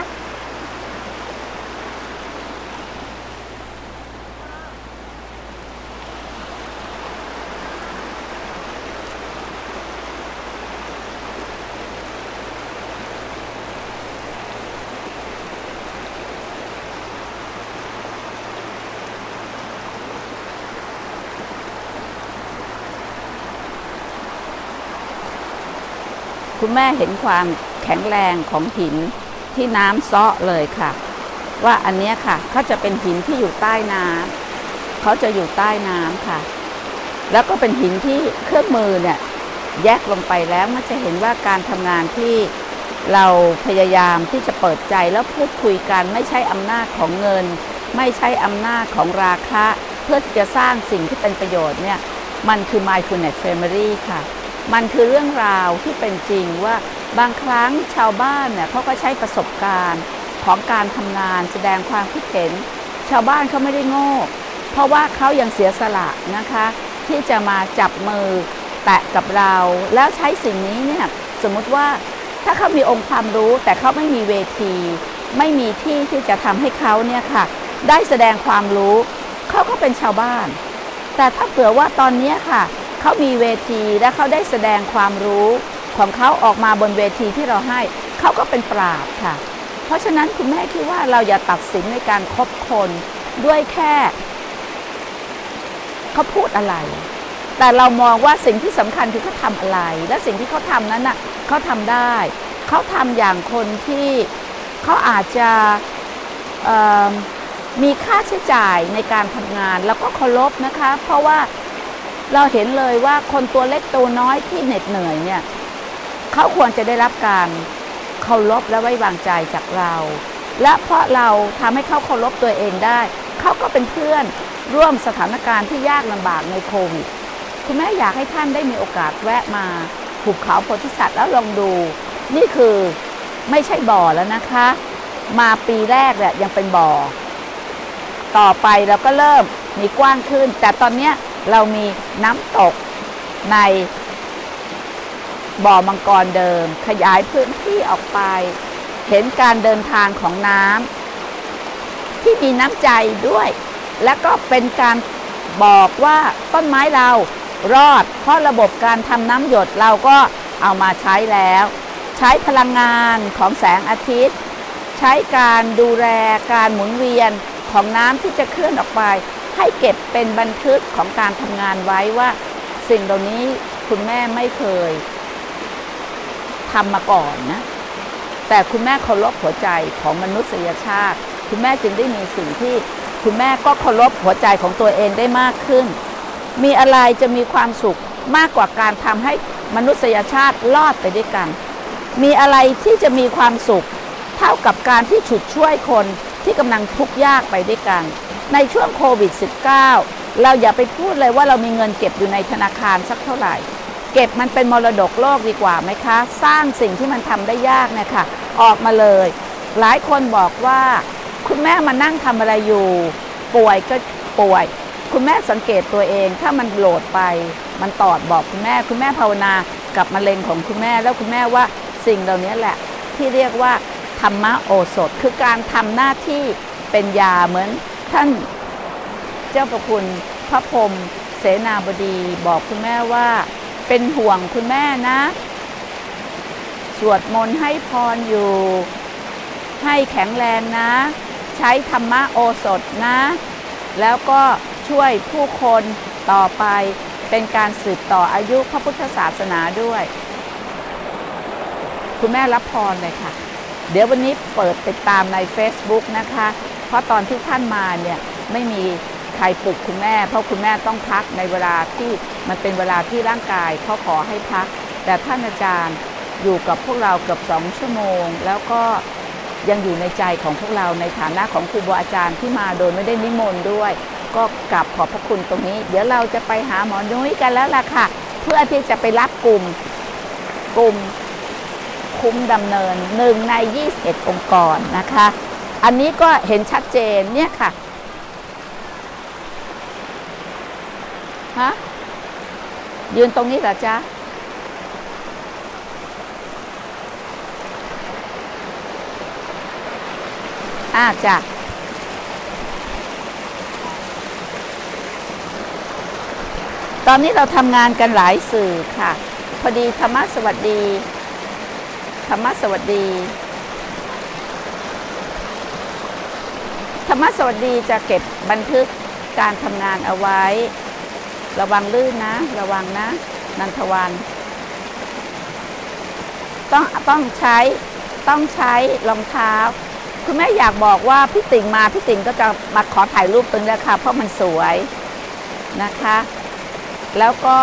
คุณแม่เห็นความแข็งแรงของหินที่น้ำซ้อเลยค่ะว่าอันนี้ค่ะเขาจะเป็นหินที่อยู่ใต้น้ำเขาจะอยู่ใต้น้ำค่ะแล้วก็เป็นหินที่เครื่องมือเนี่ยแยกลงไปแล้วมันจะเห็นว่าการทำงานที่เราพยายามที่จะเปิดใจแล้วพูดคุยกันไม่ใช่อำนาจของเงินไม่ใช่อำนาจของราคะเพื่อที่จะสร้างสิ่งที่เป็นประโยชน์เนี่ยมันคือ Mindfulness Family ค่ะมันคือเรื่องราวที่เป็นจริงว่าบางครั้งชาวบ้านเนี่ยเขาก็ใช้ประสบการณ์ของการทำงานแสดงความคิดเห็นชาวบ้านเขาไม่ได้โง่เพราะว่าเขายังเสียสละนะคะที่จะมาจับมือแตะกับเราแล้วใช้สิ่งนี้เนี่ยสมมุติว่าถ้าเขามีองค์ความรู้แต่เขาไม่มีเวทีไม่มีที่ที่จะทำให้เขาเนี่ยค่ะได้แสดงความรู้เขาก็เป็นชาวบ้านแต่ถ้าเผื่อว่าตอนนี้ค่ะเขามีเวทีและเขาได้แสดงความรู้ของเขาออกมาบนเวทีที่เราให้เขาก็เป็นปราชญ์ค่ะเพราะฉะนั้นคุณแม่คิดว่าเราอย่าตัดสินในการคบคนด้วยแค่เขาพูดอะไรแต่เรามองว่าสิ่งที่สำคัญคือเขาทำอะไรและสิ่งที่เขาทำนั้นน่ะเขาทำได้เขาทำอย่างคนที่เขาอาจจะมีค่าใช้จ่ายในการทำงานแล้วก็เคารพนะคะเพราะว่าเราเห็นเลยว่าคนตัวเล็กตัวน้อยที่เหน็ดเหนื่อยเนี่ยเขาควรจะได้รับการเคารพและไว้วางใจจากเราและเพราะเราทำให้เขาเคารพตัวเองได้เขาก็เป็นเพื่อนร่วมสถานการณ์ที่ยากลำบากในโควิดคุณแม่อยากให้ท่านได้มีโอกาสแวะมาหุบเขาโพธิสัตว์แล้วลองดูนี่คือไม่ใช่บ่อแล้วนะคะมาปีแรกเนี่ยยังเป็นบ่อต่อไปเราก็เริ่มมีกว้างขึ้นแต่ตอนนี้เรามีน้ำตกในบ่อมังกรเดิมขยายพื้นที่ออกไปเห็นการเดินทางของน้ำที่มีน้ำใจด้วยและก็เป็นการบอกว่าต้นไม้เรารอดเพราะระบบการทำน้ำหยดเราก็เอามาใช้แล้วใช้พลังงานของแสงอาทิตย์ใช้การดูแลการหมุนเวียนของน้ำที่จะเคลื่อนออกไปให้เก็บเป็นบันทึกของการทำงานไว้ว่าสิ่งเหล่านี้คุณแม่ไม่เคยทำมาก่อนนะแต่คุณแม่เคารพหัวใจของมนุษยชาติคุณแม่จึงได้มีสิ่งที่คุณแม่ก็เคารพหัวใจของตัวเองได้มากขึ้นมีอะไรจะมีความสุขมากกว่าการทำให้มนุษยชาติรอดไปด้วยกันมีอะไรที่จะมีความสุขเท่ากับการที่ฉุดช่วยคนที่กำลังทุกข์ยากไปด้วยกันในช่วงโควิด สิบเก้า เราอย่าไปพูดเลยว่าเรามีเงินเก็บอยู่ในธนาคารสักเท่าไหร่เก็บมันเป็นมรดกโลกดีกว่าไหมคะสร้างสิ่งที่มันทำได้ยากเนี่ยค่ะออกมาเลยหลายคนบอกว่าคุณแม่มานั่งทำอะไรอยู่ป่วยก็ป่วยคุณแม่สังเกตตัวเองถ้ามันโหลดไปมันตอดบอกคุณแม่คุณแม่ภาวนากับมะเร็งของคุณแม่แล้วคุณแม่ว่าสิ่งเหล่านี้แหละที่เรียกว่าธรรมโอสถคือการทำหน้าที่เป็นยาเหมือนท่านเจ้าประคุณพระพรหมเสนาบดีบอกคุณแม่ว่าเป็นห่วงคุณแม่นะสวดมนต์ให้พรอยู่ให้แข็งแรงนะใช้ธรรมโอสถนะแล้วก็ช่วยผู้คนต่อไปเป็นการสืบต่ออายุพระพุทธศาสนาด้วยคุณแม่รับพรเลยค่ะเดี๋ยววันนี้เปิดติดตามใน Facebook นะคะเพราะตอนที่ท่านมาเนี่ยไม่มีใครปลุกคุณแม่เพราะคุณแม่ต้องพักในเวลาที่มันเป็นเวลาที่ร่างกายเขาขอให้พักแต่ท่านอาจารย์อยู่กับพวกเราเกือบสองชั่วโมงแล้วก็ยังอยู่ในใจของพวกเราในฐานะของครูบาอาจารย์ที่มาโดยไม่ได้นิมนต์ด้วยก็กราบขอบพระคุณตรงนี้เดี๋ยวเราจะไปหาหมอนุ้ยกันแล้วล่ะค่ะเพื่อที่จะไปรับกลุ่มกลุ่มคุ้มดำเนินหนึ่งในยี่สิบเอ็ดองค์กรนะคะอันนี้ก็เห็นชัดเจนเนี่ยค่ะฮะยืนตรงนี้เหรอจ๊ะอ่าจ้ะตอนนี้เราทำงานกันหลายสื่อค่ะพอดีธรรมะสวัสดีธรรมะสวัสดีธรรมะสวัสดีจะเก็บบันทึกการทำงานเอาไว้ระวังลื่นนะระวังนะนันทวันต้องต้องใช้ต้องใช้รองเท้าคุณแม่อยากบอกว่าพี่ติ่งมาพี่ติ่งก็จะมาขอถ่ายรูปตรงนี้ค่ะเพราะมันสวยนะคะแล้วก็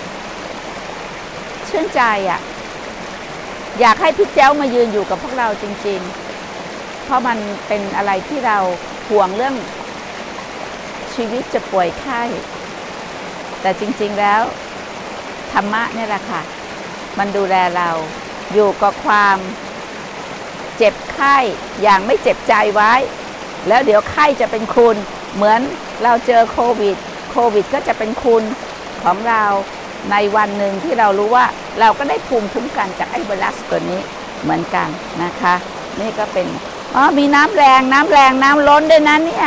ชื่นใจอ่ะอยากให้พี่แจ้วมายืนอยู่กับพวกเราจริงๆเพราะมันเป็นอะไรที่เราห่วงเรื่องชีวิตจะป่วยไข้แต่จริงๆแล้วธรรมะนี่แหละค่ะมันดูแลเราอยู่กับความเจ็บไข้อย่างไม่เจ็บใจไว้แล้วเดี๋ยวไข้จะเป็นคุณเหมือนเราเจอโควิดโควิดก็จะเป็นคุณของเราในวันหนึ่งที่เรารู้ว่าเราก็ได้ภูมิคุ้มกันจากไอ้ไวรัสตัวนี้เหมือนกันนะคะนี่ก็เป็นอ๋อมีน้ำแรงน้ำแรงน้ำล้นด้วยนะเนี่ย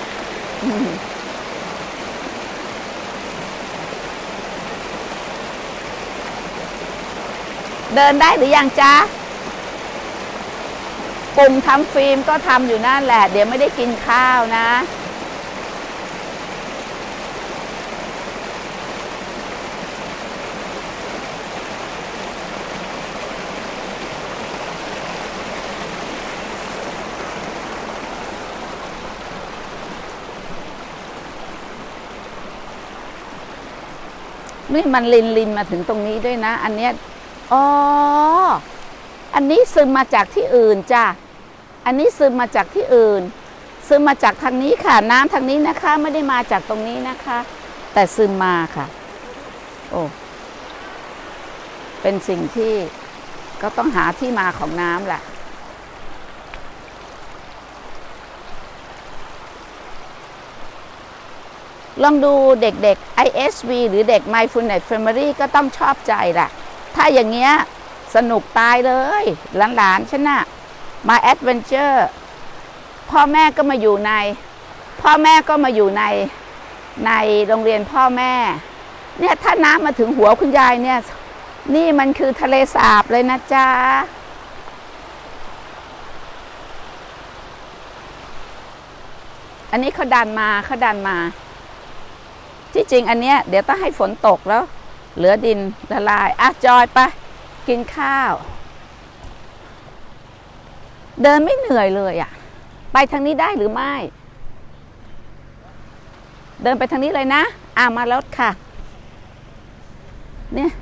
เดินได้หรือยังจ๊ะปุ่มทำฟิล์มก็ทำอยู่นั่นแหละเดี๋ยวไม่ได้กินข้าวนะนี่มันลินลินมาถึงตรงนี้ด้วยนะอันเนี้ยอ๋ออันนี้ซึมมาจากที่อื่นจ้ะอันนี้ซึมมาจากที่อื่นซึมมาจากทางนี้ค่ะน้ำทางนี้นะคะไม่ได้มาจากตรงนี้นะคะแต่ซึมมาค่ะโอ้เป็นสิ่งที่ก็ต้องหาที่มาของน้ำแหละลองดูเด็กๆ ไอ เอส วี หรือเด็ก Mindfulness Family ก็ต้องชอบใจแหละถ้าอย่างเงี้ยสนุกตายเลยหลานๆฉันน่ะมาแอดเวนเจอร์พ่อแม่ก็มาอยู่ในพ่อแม่ก็มาอยู่ในในโรงเรียนพ่อแม่เนี่ยถ้าน้ำมาถึงหัวคุณยายเนี่ยนี่มันคือทะเลสาบเลยนะจ๊ะอันนี้เขาดันมาเขาดันมาที่จริงอันเนี้ยเดี๋ยวต้องให้ฝนตกแล้วเหลือดินละลายอ่ะจอยไปกินข้าวเดินไม่เหนื่อยเลยอ่ะไปทางนี้ได้หรือไม่เดินไปทางนี้เลยนะอ่ะมาแล้วค่ะเนี่ย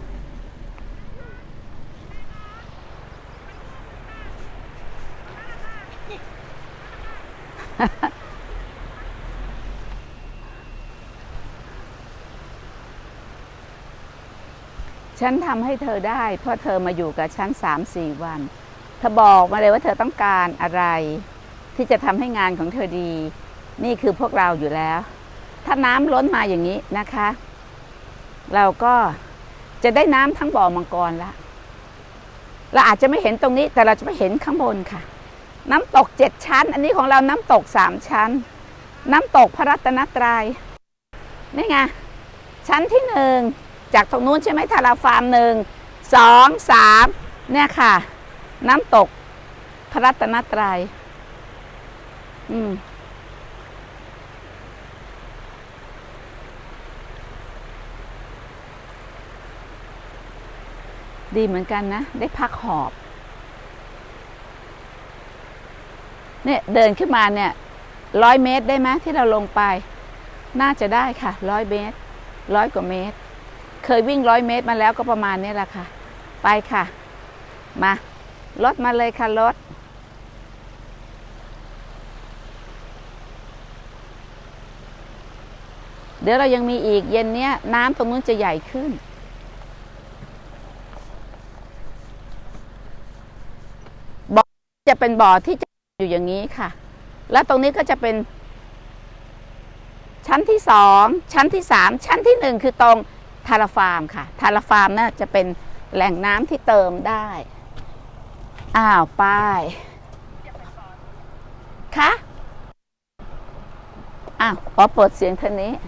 ฉันทำให้เธอได้เพราะเธอมาอยู่กับฉัน สามสี่ วันเธอบอกมาเลยว่าเธอต้องการอะไรที่จะทำให้งานของเธอดีนี่คือพวกเราอยู่แล้วถ้าน้ำล้นมาอย่างนี้นะคะเราก็จะได้น้ำทั้งบ่อมังกรแล้วเราอาจจะไม่เห็นตรงนี้แต่เราจะไปเห็นข้างบนค่ะน้ำตกเจ็ดชั้นอันนี้ของเราน้ำตกสามชั้นน้ำตกพระรัตนตรัยนี่ไงชั้นที่หนึ่งจากตรงนู้นใช่ไหมทาราฟาร์มหนึ่งสองสามเนี่ยค่ะน้ำตกพระรัตนตรัยอืมดีเหมือนกันนะได้พักหอบเนี่ยเดินขึ้นมาเนี่ยร้อยเมตรได้ไหมที่เราลงไปน่าจะได้ค่ะร้อยเมตรร้อยกว่าเมตรเคยวิ่งร้อยเมตรมาแล้วก็ประมาณนี้แหละค่ะไปค่ะมารถมาเลยค่ะรถเดี๋ยวเรายังมีอีกเย็นเนี้ยน้ำตรงนู้นจะใหญ่ขึ้นบ่อจะเป็นบ่อที่จะอยู่อย่างนี้ค่ะแล้วตรงนี้ก็จะเป็นชั้นที่สองชั้นที่สามชั้นที่หนึ่งคือตรงทาราฟาร์มค่ะทาราฟาร์มน่าจะเป็นแหล่งน้ำที่เติมได้อ้าวไปคะอ้าวขอเปิดเสียงท่านี้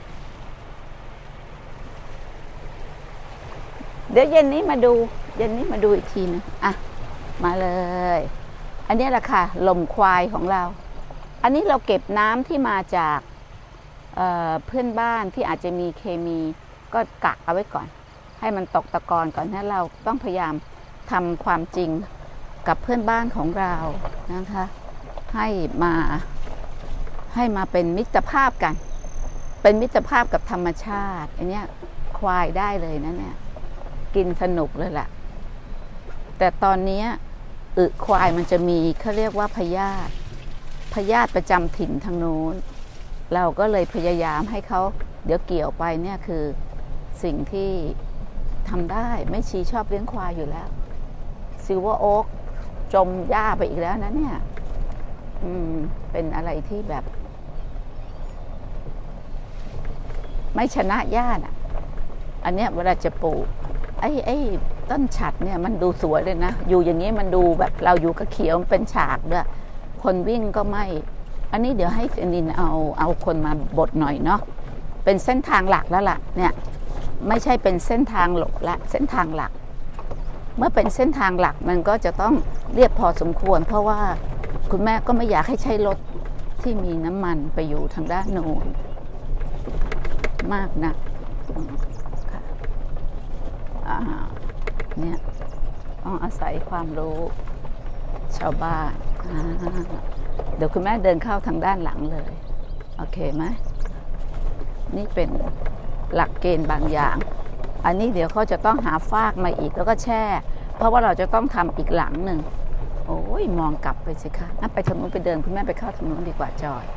เดี๋ยวเย็นนี้มาดูเย็นนี้มาดูอีกทีนึงอ่ะมาเลยอันนี้แหละค่ะลมควายของเราอันนี้เราเก็บน้ำที่มาจากเอ่อเพื่อนบ้านที่อาจจะมีเคมีก็กักเอาไว้ก่อนให้มันตกตะกอนก่อนนะเราต้องพยายามทำความจริงกับเพื่อนบ้านของเรานะคะให้มาให้มาเป็นมิตรภาพกันเป็นมิตรภาพกับธรรมชาติอันนี้ควายได้เลยนะเนี่ยกินสนุกเลยแหละแต่ตอนนี้อึควายมันจะมีเขาเรียกว่าพยาธิพยาธิประจำถิ่นทางโน้นเราก็เลยพยายามให้เขาเดี๋ยวเกี่ยวไปเนี่ยคือสิ่งที่ทำได้ไม่ชีชอบเลี้ยงควายอยู่แล้วซิลเวอร์โอ๊กจมหญ้าไปอีกแล้วนะเนี่ยอืมเป็นอะไรที่แบบไม่ชนะหญ้าน่ะอันเนี้ยเวลาจะปลูกไอ้ไอ้ต้นฉัดเนี่ยมันดูสวยเลยนะอยู่อย่างนี้มันดูแบบเราอยู่กับเขียวมันเป็นฉากด้วยคนวิ่งก็ไม่อันนี้เดี๋ยวให้เฟนินเอาเอาคนมาบดหน่อยเนาะเป็นเส้นทางหลักแล้วล่ะเนี่ยไม่ใช่เป็นเส้นทางหลบละเส้นทางหลักเมื่อเป็นเส้นทางหลักมันก็จะต้องเรียบพอสมควรเพราะว่าคุณแม่ก็ไม่อยากให้ใช้รถที่มีน้ำมันไปอยู่ทางด้านโน้นมากนะค่ะเนี่ยต้องอาศัยความรู้ชาวบ้านเดี๋ยวคุณแม่เดินเข้าทางด้านหลังเลยโอเคไหมนี่เป็นหลักเกณฑ์บางอย่างอันนี้เดี๋ยวเขาจะต้องหาฟากมาอีกแล้วก็แช่เพราะว่าเราจะต้องทำอีกหลังหนึ่งโอ้ยมองกลับไปสิคะนั่นไปทางนู้นไปเดินคุณแม่ไปเข้าทางนู้นดีกว่าจอย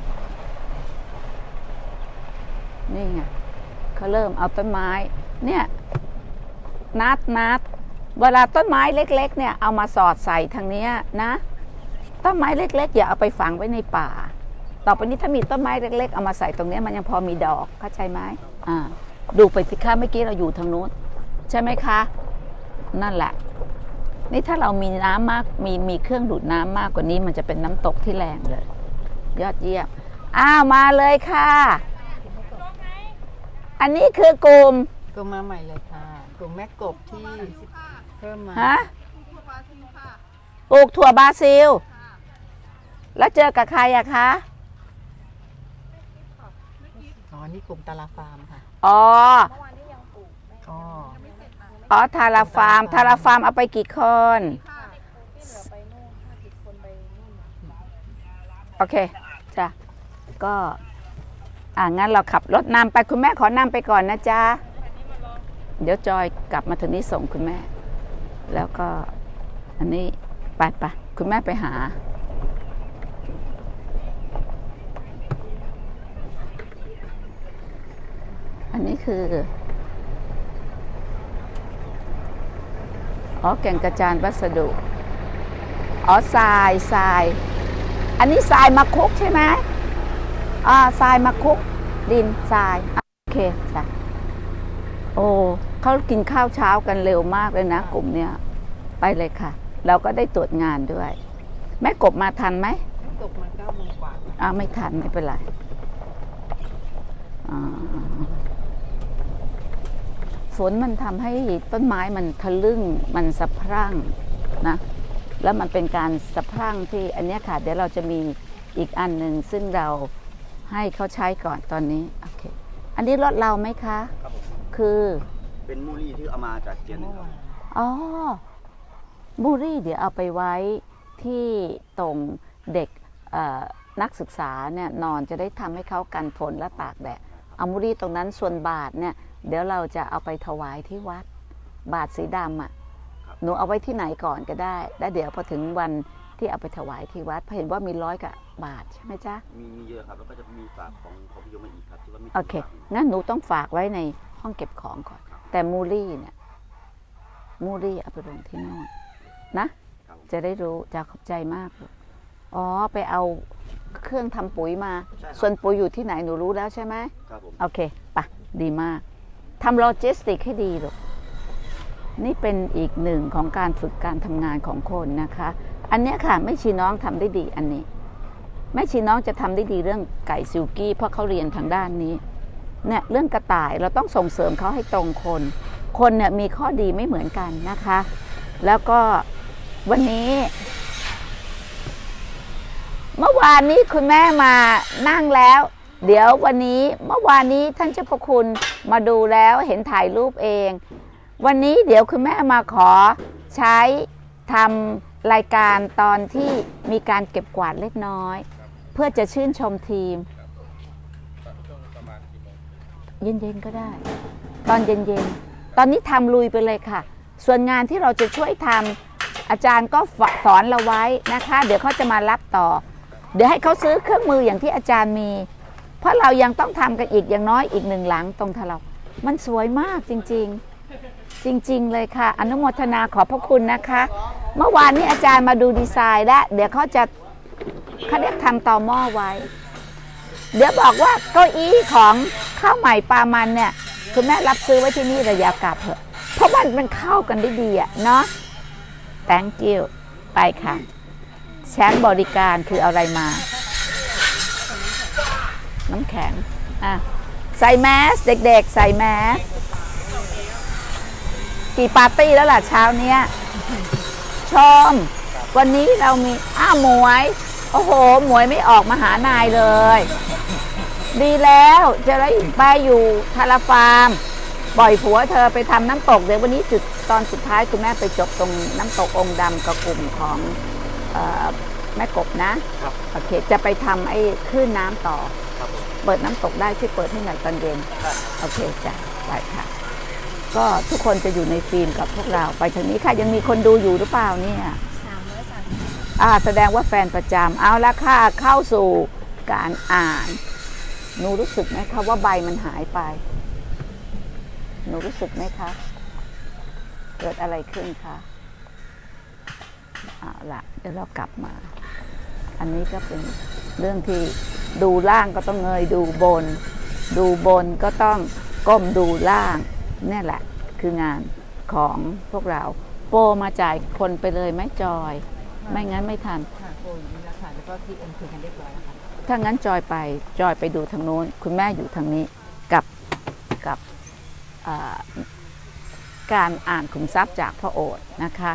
นี่ไงเขาเริ่มเอาต้นไม้เนี่ยนัดนัดเวลาต้นไม้เล็กๆเนี่ยเอามาสอดใส่ทางนี้นะต้นไม้เล็กๆอย่าเอาไปฝังไว้ในป่าต่อไปนี้ถ้ามีต้นไม้เล็กๆเอามาใส่ตรงนี้มันยังพอมีดอกเข้าใจไหมอ่าดูไปสิคะเมื่อกี้เราอยู่ทางนู้นใช่ไหมคะนั่นแหละนี่ถ้าเรามีน้ำมากมีมีเครื่องดูดน้ำมากกว่านี้มันจะเป็นน้ำตกที่แรงเลยยอดเยี่ยมอ้าวมาเลยค่ะอันนี้คือกลุ่มกลุ่มมาใหม่เลยค่ะกลุ่มแม่กบที่เพิ่มมาฮะปลูกถั่วบราซิลแล้วเจอกับใครอะคะอ๋อนี่กลุ่มตาลาฟาร์มค่ะอ๋ออ๋ออ๋อทาราฟาร์มทาราฟาร์มเอาไปกี่คนโอเคจ้ะก็อ่างั้นเราขับรถนำไปคุณแม่ขอนำไปก่อนนะจ๊ะเดี๋ยวจอยกลับมาถึงนี้ส่งคุณแม่แล้วก็อันนี้ไปไปคุณแม่ไปหาอันนี้คืออ๋อแก่งกระจานวัสดุอ๋อทรายทรายอันนี้ทรายมาคุกใช่ไหมอ่าทรายมาคุกดินทรายโอเคจ้ะโอ้เขากินข้าวเช้ากันเร็วมากเลยนะกลุ่มเนี้ยไปเลยค่ะเราก็ได้ตรวจงานด้วยแม่กบมาทันไหมแม่กบมาเก้าโมงกว่าอ่าไม่ทันไม่เป็นไรฝนมันทำให้ต้นไม้มันทะลึ่งมันสะพรั่งนะแล้วมันเป็นการสะพรั่งที่อันนี้ค่ะเดี๋ยวเราจะมีอีกอันหนึ่งซึ่งเราให้เขาใช้ก่อนตอนนี้โอเคอันนี้รถเราไหมคะครับผมคือเป็นมูลี่ที่เอามาจากเจียนครับอ๋อมูลี่เดี๋ยวเอาไปไว้ที่ตรงเด็กนักศึกษาเนี่ยนอนจะได้ทำให้เขากันฝนและตากแดดเอามูลี่ตรงนั้นส่วนบาทเนี่ยเดี๋ยวเราจะเอาไปถวายที่วัดบาทสีดำอ่ะหนูเอาไว้ที่ไหนก่อนก็ได้แล้วเดี๋ยวพอถึงวันที่เอาไปถวายที่วัดเพราะเห็นว่ามีร้อยกับบาทใช่ไหมจ๊ะมีมีเยอะครับแล้วก็จะมีฝากของของพี่โยมมาอีกครับที่ว่ามีโอเคงั้นหนูต้องฝากไว้ในห้องเก็บของก่อนแต่มูลี่เนี่ยมูลี่เอาไปลงที่โน่นนะจะได้รู้จะขอบใจมากอ๋อไปเอาเครื่องทำปุ๋ยมาส่วนปุ๋ยอยู่ที่ไหนหนูรู้แล้วใช่ไหมครับผมโอเคปะดีมากทำโลจิสติกให้ดีลูกนี่เป็นอีกหนึ่งของการฝึกการทำงานของคนนะคะอันนี้ค่ะแม่ชีน้องทำได้ดีอันนี้แม่ชีน้องจะทำได้ดีเรื่องไก่ซิลกี้เพราะเขาเรียนทางด้านนี้เนี่ยเรื่องกระต่ายเราต้องส่งเสริมเขาให้ตรงคนคนเนี่ยมีข้อดีไม่เหมือนกันนะคะแล้วก็วันนี้เมื่อวานนี้คุณแม่มานั่งแล้วเดี๋ยววันนี้เมื่อวานนี้ท่านเจ้าพระคุณมาดูแล้วเห็นถ่ายรูปเองวันนี้เดี๋ยวคุณแม่มาขอใช้ทำรายการตอนที่มีการเก็บกวาดเล็กน้อยเพื่อจะชื่นชมทีมเย็นๆก็ได้ตอนเย็นๆตอนนี้ทำลุยไปเลยค่ะส่วนงานที่เราจะช่วยทำอาจารย์ก็สอนเราไว้นะคะเดี๋ยวเขาจะมารับต่อเดี๋ยวให้เขาซื้อเครื่องมืออย่างที่อาจารย์มีเพราะเรายังต้องทำกันอีกอย่างน้อยอีกหนึ่งหลังตรงทะเลามันสวยมากจริงๆจริงๆเลยค่ะอนุโมทนาขอบพระคุณนะคะเมื่อวานนี้อาจารย์มาดูดีไซน์และเดี๋ยวเขาจะเขาเรียกทำต่อหม้อไว้เดี๋ยวบอกว่าเก้าอี้ของข้าวใหม่ปลามันเนี่ยคุณแม่รับซื้อไว้ที่นี่ระยะกลับเถอะเพราะมันมันเข้ากันได้ดีอ่ะเนาะ thank you ไปค่ะแชมป์บริการคืออะไรมาน้ำแข็งอ่ะใส่แมสเด็กๆใส่แมสกี่ปาร์ตี้แล้วล่ะเช้านี้ชมวันนี้เรามีอ้าหมวยโอ้โหหมวยไม่ออกมาหานายเลยดีแล้วจะได้ไปอยู่ทาราฟาร์มปล่อยผัวเธอไปทำน้ำตกเดี๋ยววันนี้จุดตอนสุดท้ายคุณแม่ไปจบตรงน้ำตกองค์ดำกับกลุ่มของแม่กบนะโอเคจะไปทำไอ้คลื่นน้ำต่อเปิดน้ำตกได้ช่วยเปิดให้หน่อยตอนเย็นโอเคจ้ะไปค่ะก็ทุกคนจะอยู่ในฟิล์มกับพวกเราไปทางนี้ค่ะยังมีคนดูอยู่หรือเปล่าเนี่ยอ่าแสดงว่าแฟนประจำเอาละค่ะเข้าสู่การอ่านหนูรู้สึกไหมคะว่าใบมันหายไปหนูรู้สึกไหมคะเกิดอะไรขึ้นคะเอาละเดี๋ยวเรากลับมา อันนี้ก็เป็นเรื่องที่ดูล่างก็ต้องเงยดูบน ดูบนก็ต้องก้มดูล่างนี่แหละคืองานของพวกเราโปรมาจ่ายคนไปเลยไหมจอย ไม่งั้นไม่ทันค่ะโอ้ยนี่แล้วค่ะแล้วก็ที่เอ็มคุยกันเรียบร้อยแล้วค่ะถ้างั้นจอยไปจอยไปดูทางโน้นคุณแม่อยู่ทางนี้กับกับการอ่านขุมทรัพย์จากพระโอษฐ์นะคะ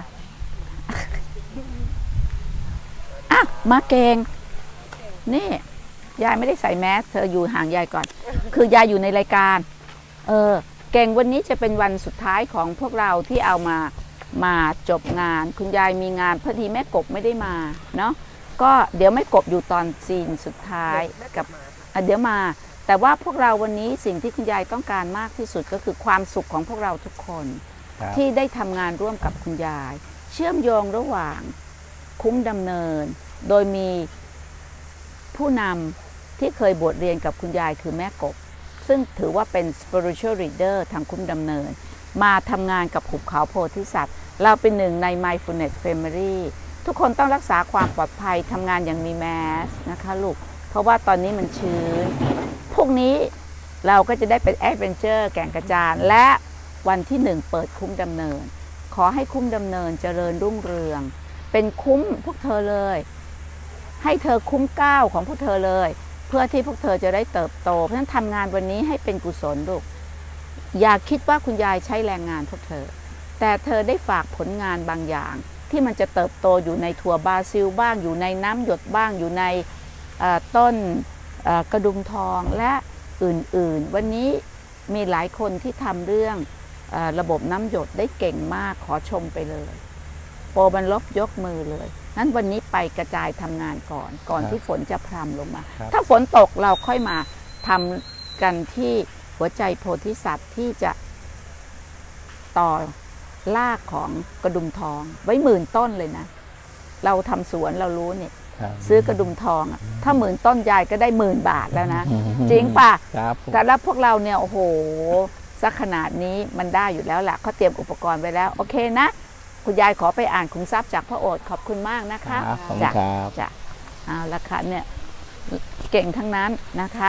อ่ะมาเกงนี่ยายไม่ได้ใส่แมสเธออยู่ห่างยายก่อนคือยายอยู่ในรายการเออเก่งวันนี้จะเป็นวันสุดท้ายของพวกเราที่เอามามาจบงานคุณยายมีงานพอดีแม่กบไม่ได้มาเนาะก็เดี๋ยวแม่กบอยู่ตอนซีนสุดท้ายกับเดี๋ยวมาแต่ว่าพวกเราวันนี้สิ่งที่คุณยายต้องการมากที่สุดก็คือความสุขของพวกเราทุกคนที่ได้ทำงานร่วมกับคุณยายเชื่อมโยงระหว่างคุ้มดำเนินโดยมีผู้นำที่เคยบวชเรียนกับคุณยายคือแม่กบซึ่งถือว่าเป็น spiritual leader ทางคุ้มดำเนินมาทำงานกับหุบเขาโพธิสัตว์เราเป็นหนึ่งใน mindfulness family ทุกคนต้องรักษาความปลอดภัยทำงานอย่างมีแมสนะคะลูกเพราะว่าตอนนี้มันชื้นพวกนี้เราก็จะได้เป็นแอดเวนเจอร์แก่งกระจานและวันที่หนึ่งเปิดคุ้มดำเนินขอให้คุ้มดำเนินเจริญรุ่งเรืองเป็นคุ้มพวกเธอเลยให้เธอคุ้มก้าวของพวกเธอเลยเพื่อที่พวกเธอจะได้เติบโตเพราะฉะนั้นทำงานวันนี้ให้เป็นกุศลลูกอย่าคิดว่าคุณยายใช้แรงงานพวกเธอแต่เธอได้ฝากผลงานบางอย่างที่มันจะเติบโตอยู่ในถั่วบราซิลบ้างอยู่ในน้ำหยดบ้างอยู่ในต้นกระดุมทองและอื่นๆวันนี้มีหลายคนที่ทำเรื่องระบบน้ำหยดได้เก่งมากขอชมไปเลยโปรบรรลบยกมือเลยนั้นวันนี้ไปกระจายทำงานก่อนก่อนที่ฝนจะพรำลงมาถ้าฝนตกเราค่อยมาทำกันที่หัวใจโพธิสัตว์ที่จะต่อรากของกระดุมทองไว้หมื่นต้นเลยนะเราทำสวนเรารู้เนี่ยซื้อกระดุมทองถ้าหมื่นต้นยายก็ได้หมื่นบาทแล้วนะจริงป่ะแต่แล้วพวกเราเนี่ยโอ้โหสักขนาดนี้มันได้อยู่แล้วแหละเขาเตรียมอุปกรณ์ไว้แล้วโอเคนะคุณยายขอไปอ่านขุมทรัพย์จากพระโอษฐ์ขอบคุณมากนะคะจ้ะจ้ะเอาละค่ะเนี่ยเก่งทั้งนั้นนะคะ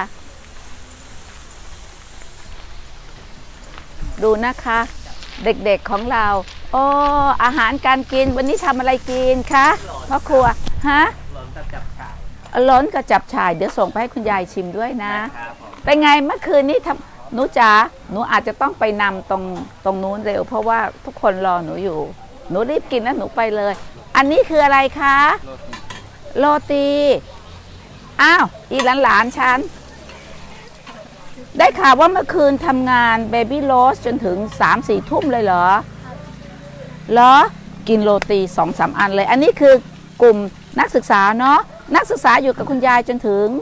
ดูนะคะเด็กๆของเราโอ้อาหารการกินวันนี้ทำอะไรกินคะพ่อครัวฮะหล้นกระจับฉ่ายหล้นกระจับฉ่ายเดี๋ยวส่งไปให้คุณยายชิมด้วยนะเป็นไงเมื่อคืนนี้ทำหนูจ๋าหนูอาจจะต้องไปนำตรงตรงนู้นเร็วเพราะว่าทุกคนรอหนูอยู่หนูรีบกินแล้วหนูไปเลยอันนี้คืออะไรคะโรตีอ้าวอีหลานๆฉันได้ข่าวว่าเมื่อคืนทำงานเบบี้โรสจนถึง สามสี่ ทุ่มเลยเหรอเหรอกินโรตี สองสาม อันเลยอันนี้คือกลุ่มนักศึกษาเนาะนักศึกษาอยู่กับคุณยายจนถึง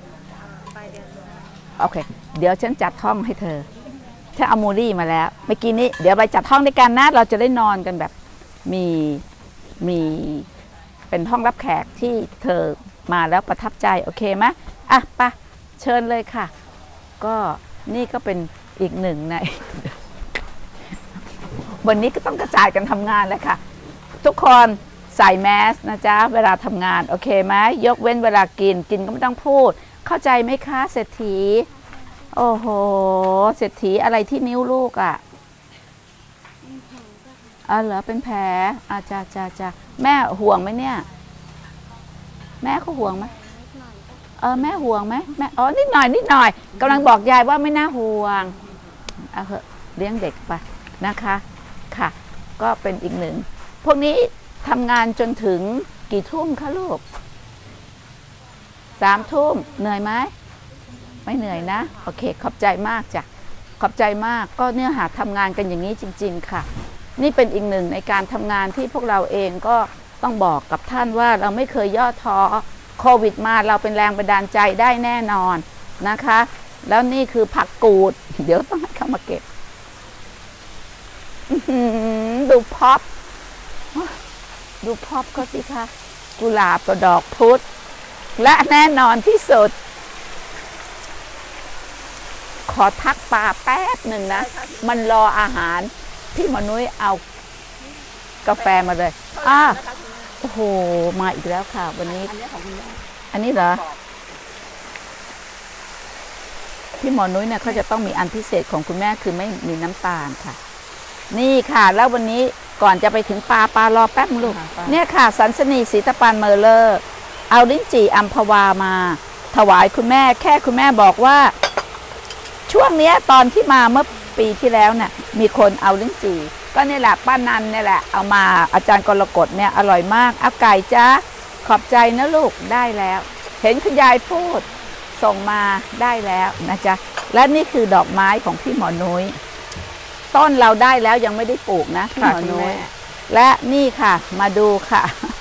โอเคเดี๋ยวฉันจัดห้องให้เธอฉันเอามูรี่มาแล้วเมื่อกี้นี้เดี๋ยวไปจัดห้องด้วยกันนะเราจะได้นอนกันแบบมีมีเป็นห้องรับแขกที่เธอมาแล้วประทับใจโอเคไหมอ่ะไปเชิญเลยค่ะก็นี่ก็เป็นอีกหนึ่งในวันนี้ก็ต้องกระจายกันทำงานเลยค่ะทุกคนใส่แมสนะจ๊ะเวลาทำงานโอเคไหมยกเว้นเวลากินกินก็ไม่ต้องพูดเข้าใจไหมคะเศรษฐีโอ้โหเศรษฐีอะไรที่นิ้วลูกอ่ะอ๋อเหรอเป็นแผลอาจ้าจ้าจ้าแม่ห่วงไหมเนี่ยแม่เขาห่วงไหมเออแม่ห่วงไหมแม่อ๋อนิดหน่อยนิดหน่อยกำลังบอกยายว่าไม่น่าห่วงเอาเหอะเลี้ยงเด็กไปนะคะค่ะก็เป็นอีกหนึ่งพวกนี้ทำงานจนถึงกี่ทุ่มคะลูกสามทุ่มเหนื่อยไหมไม่เหนื่อยนะโอเคขอบใจมากจ้ะขอบใจมากก็เนื้อหาทำงานกันอย่างนี้จริงๆค่ะนี่เป็นอีกหนึ่งในการทำงานที่พวกเราเองก็ต้องบอกกับท่านว่าเราไม่เคยย่อท้อโควิดมาเราเป็นแรงบันดาลใจได้แน่นอนนะคะแล้วนี่คือผักกูดเดี๋ยวต้องให้เขามาเก็บดูพ็อปดูพ็อปก็สิคะกุหลาบกับดอกพุธและแน่นอนที่สุดขอทักปลาแป๊บหนึ่งนะมันรออาหารที่มนุษย์เอากาแฟมาเลยอ่าโอ้โหมาอีกแล้วค่ะ วันนี้อันนี้ของคุณแม่อันนี้เหรอพี่หมอนุ้ยเนี่ยเขาจะต้องมีอันพิเศษของคุณแม่คือไม่มีน้ำตาลค่ะ นี่ค่ะแล้ววันนี้ก่อนจะไปถึงปลาปลารอแป๊บลูกเนี่ยค่ะสันสนีสีตะปันเมอร์เลอร์เอาลิ้นจี่อัมพวามาถวายคุณแม่แค่คุณแม่บอกว่าช่วงเนี้ยตอนที่มาเมื่อปีที่แล้วเนี่ยมีคนเอาลิ้นจี่ก็นี่แหละป้านันเนี่ยแหละเอามาอาจารย์กรกฎเนี่ยอร่อยมากเอาไก่จ้าขอบใจนะลูกได้แล้วเห็นคุณยายพูดส่งมาได้แล้วนะจ๊ะและนี่คือดอกไม้ของพี่หมอนุ้ยต้นเราได้แล้วยังไม่ได้ปลูกนะพี่หมอนุ้ยและนี่ค่ะมาดูค่ะ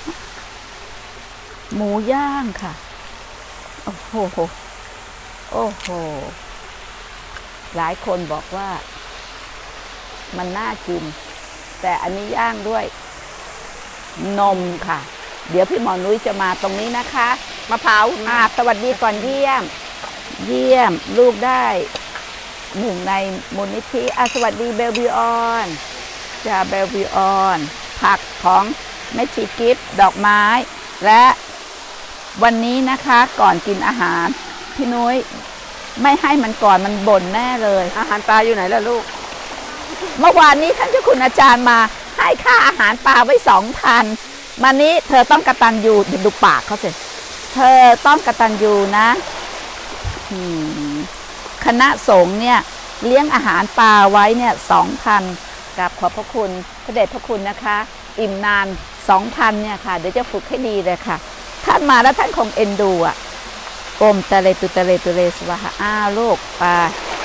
หมูย่างค่ะโอ้โหโอ้โหหลายคนบอกว่ามันน่ากินแต่อันนี้ย่างด้วยนมค่ะเดี๋ยวพี่หมอนุ้ยจะมาตรงนี้นะคะมะพร้าวอ่าสวัสดีก่อนเยี่ยมเยี่ยมลูกได้หนึ่งในมูลนิธิอ่ะสวัสดีเบลบิออนจะเบลบิออนผักของแม่ชีกิฟต์ดอกไม้และวันนี้นะคะก่อนกินอาหารพี่นุ้ยไม่ให้มันก่อนมันบ่นแน่เลยอาหารปลาอยู่ไหนล่ะลูกเมื่อวานนี้ท่านเจ้าคุณอาจารย์มาให้ค่าอาหารปลาไว้สองพันมานี้เธอต้องกตัญญูดูปากเขาสิเธอต้องกตัญญูนะคณะสงฆ์เนี่ยเลี้ยงอาหารปลาไว้เนี่ยสองพันกับขอบพระคุณพระเดชพระคุณนะคะอิ่มนานสองพันเนี่ยค่ะเดี๋ยวจะฝึกให้ดีเลยค่ะท่านมาแล้วท่านคงเอ็นดูอ่ะโอมตะเลตุตะเลตุเลสวะฮะอ้าวลูกปลา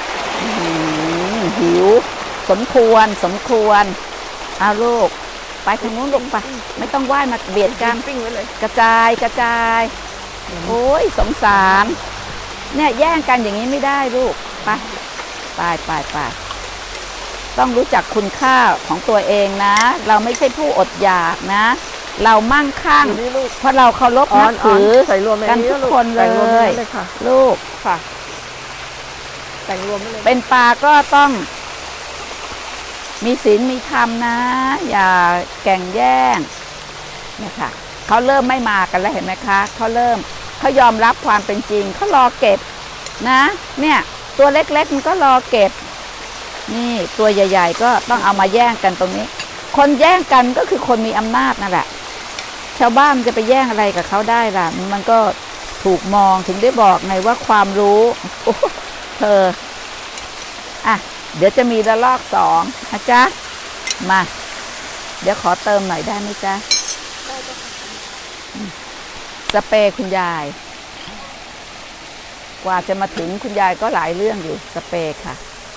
หิวสมควรสมควรอ้าวลูกไปทางนู้นลงไปไม่ต้องว่ายมาเบียดกันปิ้งไว้เลยกระจายกระจายโอ้ยสงสารเนี่ยแย่งกันอย่างนี้ไม่ได้ลูกไปไปไปไปต้องรู้จักคุณค่าของตัวเองนะเราไม่ใช่ผู้อดอยากนะเรามั่งคั่งเพราะเราเคารพนับถือกันทุกคนเลยลูกค่ะแต่งรวมเลยเป็นปลาก็ต้องมีศีลมีธรรมนะอย่าแก่งแย่งเนี่ยค่ะเขาเริ่มไม่มากันแล้วเห็นไหมคะเขาเริ่มเขายอมรับความเป็นจริงเขารอเก็บนะเนี่ยตัวเล็กๆมันก็รอเก็บนี่ตัวใหญ่ๆก็ต้องเอามาแย่งกันตรงนี้คนแย่งกันก็คือคนมีอำนาจนั่นแหละชาวบ้านจะไปแย่งอะไรกับเขาได้ล่ะมันก็ถูกมองถึงได้บอกไงว่าความรู้เธออ่ะเดี๋ยวจะมีระลอกสองนะจ๊ะมาเดี๋ยวขอเติมหน่อยได้ไหมจ๊ะสเปรย์คุณยายกว่าจะมาถึงคุณยายก็หลายเรื่องอยู่สเปรย์ค่ะ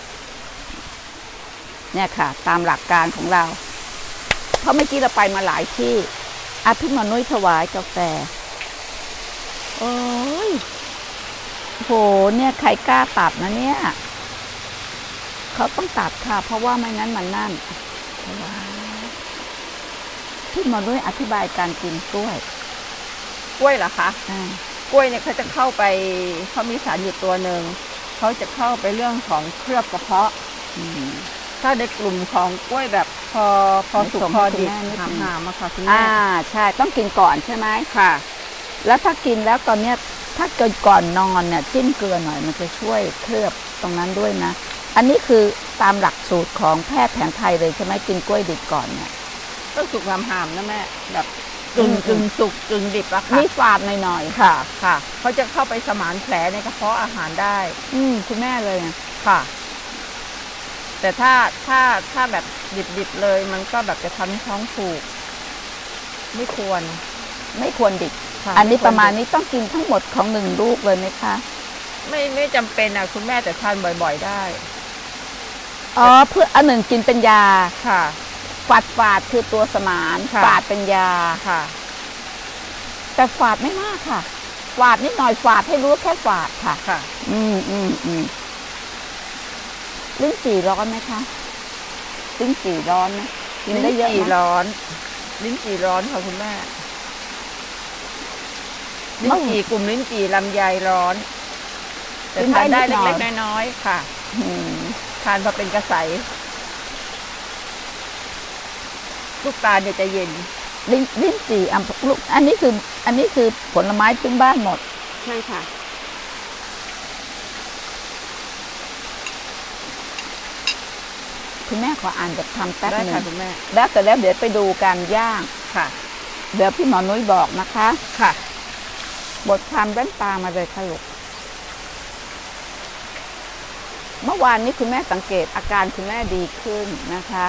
เนี่ยค่ะตามหลักการของเราเพราะเมื่อกี้เราไปมาหลายที่อาพี่หมอนุ้ยถวายกาแฟโอ้ยโหเนี่ยใครกล้าตัดนะเนี่ยเขาต้องตัดค่ะเพราะว่าไม่งั้นมันนั่นพี่หมอนุ้ยอธิบายการกินกล้วยกล้วยเหรอคะกล้วยเนี่ยเขาจะเข้าไปเขามีสารอยู่ตัวหนึ่งเขาจะเข้าไปเรื่องของเคลือบกระเพาะถ้าในกลุ่มของกล้วยแบบพอพอสุกพอดิบหามหามอะค่ะคุณแม่อ่าใช่ต้องกินก่อนใช่ไหมค่ะแล้วถ้ากินแล้วตอนเนี้ยถ้าเกินก่อนนอนเนี่ยจิ้มเกลือหน่อยมันจะช่วยเคลือบตรงนั้นด้วยนะอันนี้คือตามหลักสูตรของแพทย์แผนไทยเลยใช่ไหมกินกล้วยดิบก่อนเนี่ยต้องสุกหามๆนะแม่แบบกึ่งกึ่งสุกกึ่งดิบอะค่ะมีฝาดหน่อยๆค่ะค่ะเขาจะเข้าไปสมานแผลในกระเพาะอาหารได้อืมคุณแม่เลยค่ะแต่ถ้าถ้าถ้าแบบดิบๆเลยมันก็แบบจะทำให้ท้องผูกไม่ควรไม่ควรดิบอันนี้ประมาณนี้ต้องกินทั้งหมดของหนึ่งลูกเลยไหมคะไม่ไม่จำเป็นอ่ะคุณแม่แต่ทานบ่อยๆได้อ๋อเพื่ออันหนึ่งกินเป็นยาค่ะฝาดฝาดคือตัวสมานฝาดเป็นยาค่ะแต่ฝาดไม่มากค่ะฝาดนิดหน่อยฝาดให้รู้แค่ฝาดค่ะค่ะอืมอืมอืมลิ้นจี่ร้อนไหมคะลิ้นจี่ร้อนไหมกินได้เยอะลิ้นจี่ร้อนลิ้นจี่ร้อนค่ะคุณแม่ลิ้นจี่กลุ่มลิ้นจี่ลำไยร้อนแต่ทานได้เล็กๆน้อยๆค่ะทานพอเป็นกระใสลูกตาลเนี่ยจะเย็นลิ้นลิ้นจี่อัมลูกอันนี้คืออันนี้คือผลไม้พื้นบ้านหมดใช่ค่ะคุณแม่ขออ่านแบบทำแป๊บหนึ่งคุณแม่แล้วแต่แล้วเดี๋ยวไปดูการย่างค่ะเดี๋ยวพี่หมอนุ้ยบอกนะคะค่ะบทความแว่นตามาเลยค่ะลูกเมื่อวานนี้คุณแม่สังเกตอาการคุณแม่ดีขึ้นนะคะ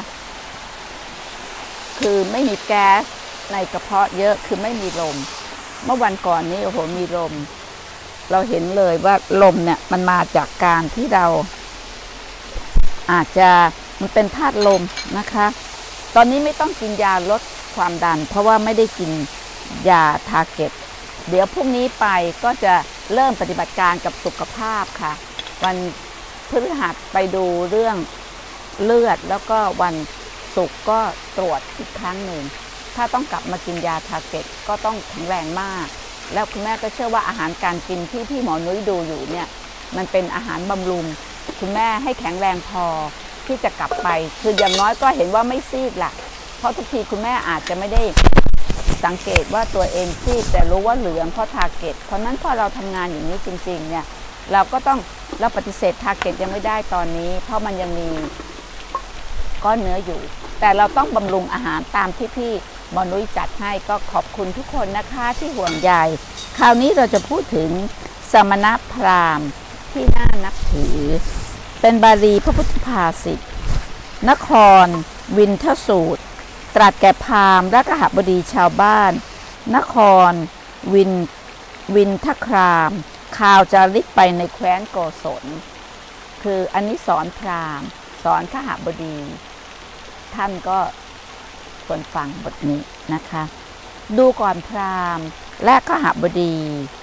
คือไม่มีแก๊สในกระเพาะเยอะคือไม่มีลมเมื่อวันก่อนนี้โอ้โหมีลมเราเห็นเลยว่าลมเนี่ยมันมาจากการที่เราอาจจะมันเป็นธาตุลมนะคะตอนนี้ไม่ต้องกินยาลดความดันเพราะว่าไม่ได้กินยาทาร์เก็ตเดี๋ยวพรุ่งนี้ไปก็จะเริ่มปฏิบัติการกับสุขภาพค่ะวันพฤหัสไปดูเรื่องเลือดแล้วก็วันศุกร์ก็ตรวจอีกครั้งหนึ่งถ้าต้องกลับมากินยาทาร์เก็ตก็ต้องแข็งแรงมากแล้วคุณแม่ก็เชื่อว่าอาหารการกินที่พี่หมอนุ้ยดูอยู่เนี่ยมันเป็นอาหารบำรุงคุณแม่ให้แข็งแรงพอที่จะกลับไปคืออย่างน้อยก็เห็นว่าไม่ซีดล่ะเพราะทุกทีคุณแม่อาจจะไม่ได้สังเกตว่าตัวเองซีดแต่รู้ว่าเหลืองเพราะทาร์เก็ตเพราะนั้นพอเราทำงานอย่างนี้จริงๆเนี่ยเราก็ต้องเราปฏิเสธทาร์เก็ตยังไม่ได้ตอนนี้เพราะมันยังมีก้อนเนื้ออยู่แต่เราต้องบำรุงอาหารตามที่พี่หมอนุ้ยจัดให้ก็ขอบคุณทุกคนนะคะที่ห่วงใยคราวนี้เราจะพูดถึงสมณพราหมณ์ที่น่านับถือเป็นบาลีพระพุทธภาษิตนครวินทสูตรตรัสแก่พราหมณ์และกหบดีชาวบ้านนครวินวินทครามข่าวจาริกไปในแคว้นโกศลคืออันนี้สอนพราหมณ์สอนขหบดีท่านก็ควรฟังบทนี้นะคะดูก่อนพราหมณ์และขหบดี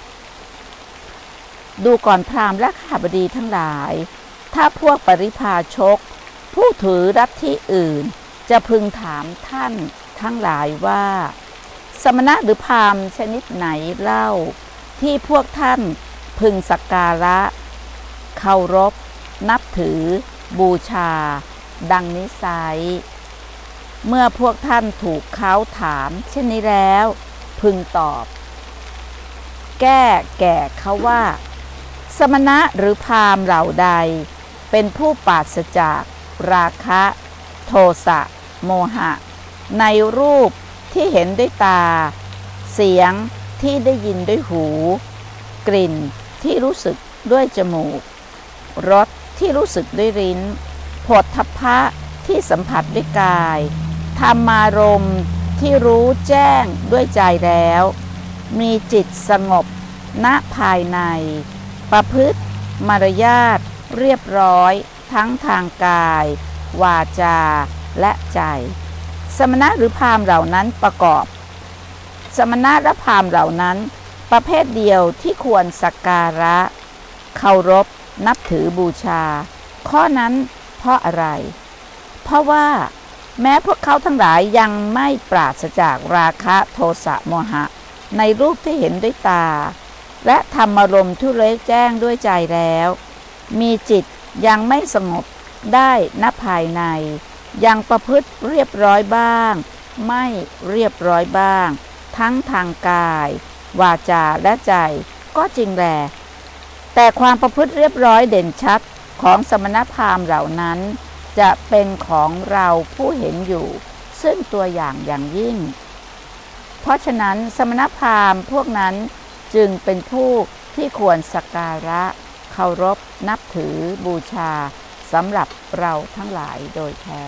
ดูก่อนพราหมณ์และขหบดีทั้งหลายถ้าพวกปริพาชกผู้ถือลัทธิอื่นจะพึงถามท่านทั้งหลายว่าสมณะหรือพราหมณ์ชนิดไหนเล่าที่พวกท่านพึงสักการะเคารพนับถือบูชาดังนิสัยเมื่อพวกท่านถูกเขาถามเช่นนี้แล้วพึงตอบแก้แก่เขาว่าสมณะหรือพราหมณ์เหล่าใดเป็นผู้ปราศจากราคะโทสะโมหะในรูปที่เห็นด้วยตาเสียงที่ได้ยินด้วยหูกลิ่นที่รู้สึกด้วยจมูกรสที่รู้สึกด้วยลิ้นโผฏฐัพพะที่สัมผัสด้วยกายธรรมารมณ์ที่รู้แจ้งด้วยใจแล้วมีจิตสงบณภายในประพฤติมารยาทเรียบร้อยทั้งทางกายวาจาและใจสมณะหรือพราหมณ์เหล่านั้นประกอบสมณะและพราหมณ์เหล่านั้นประเภทเดียวที่ควรสักการะเคารพนับถือบูชาข้อนั้นเพราะอะไรเพราะว่าแม้พวกเขาทั้งหลายยังไม่ปราศจากราคะโทสะโมหะในรูปที่เห็นด้วยตาและธรรมารมณ์ที่เล็กแจ้งด้วยใจแล้วมีจิตยังไม่สงบได้ณภายในยังประพฤติเรียบร้อยบ้างไม่เรียบร้อยบ้างทั้งทางกายวาจาและใจก็จริงแลแต่ความประพฤติเรียบร้อยเด่นชัดของสมณพราหมณ์เหล่านั้นจะเป็นของเราผู้เห็นอยู่ซึ่งตัวอย่างอย่างยิ่งเพราะฉะนั้นสมณพราหมณ์พวกนั้นจึงเป็นผู้ที่ควรสักการะเคารพนับถือบูชาสำหรับเราทั้งหลายโดยแท้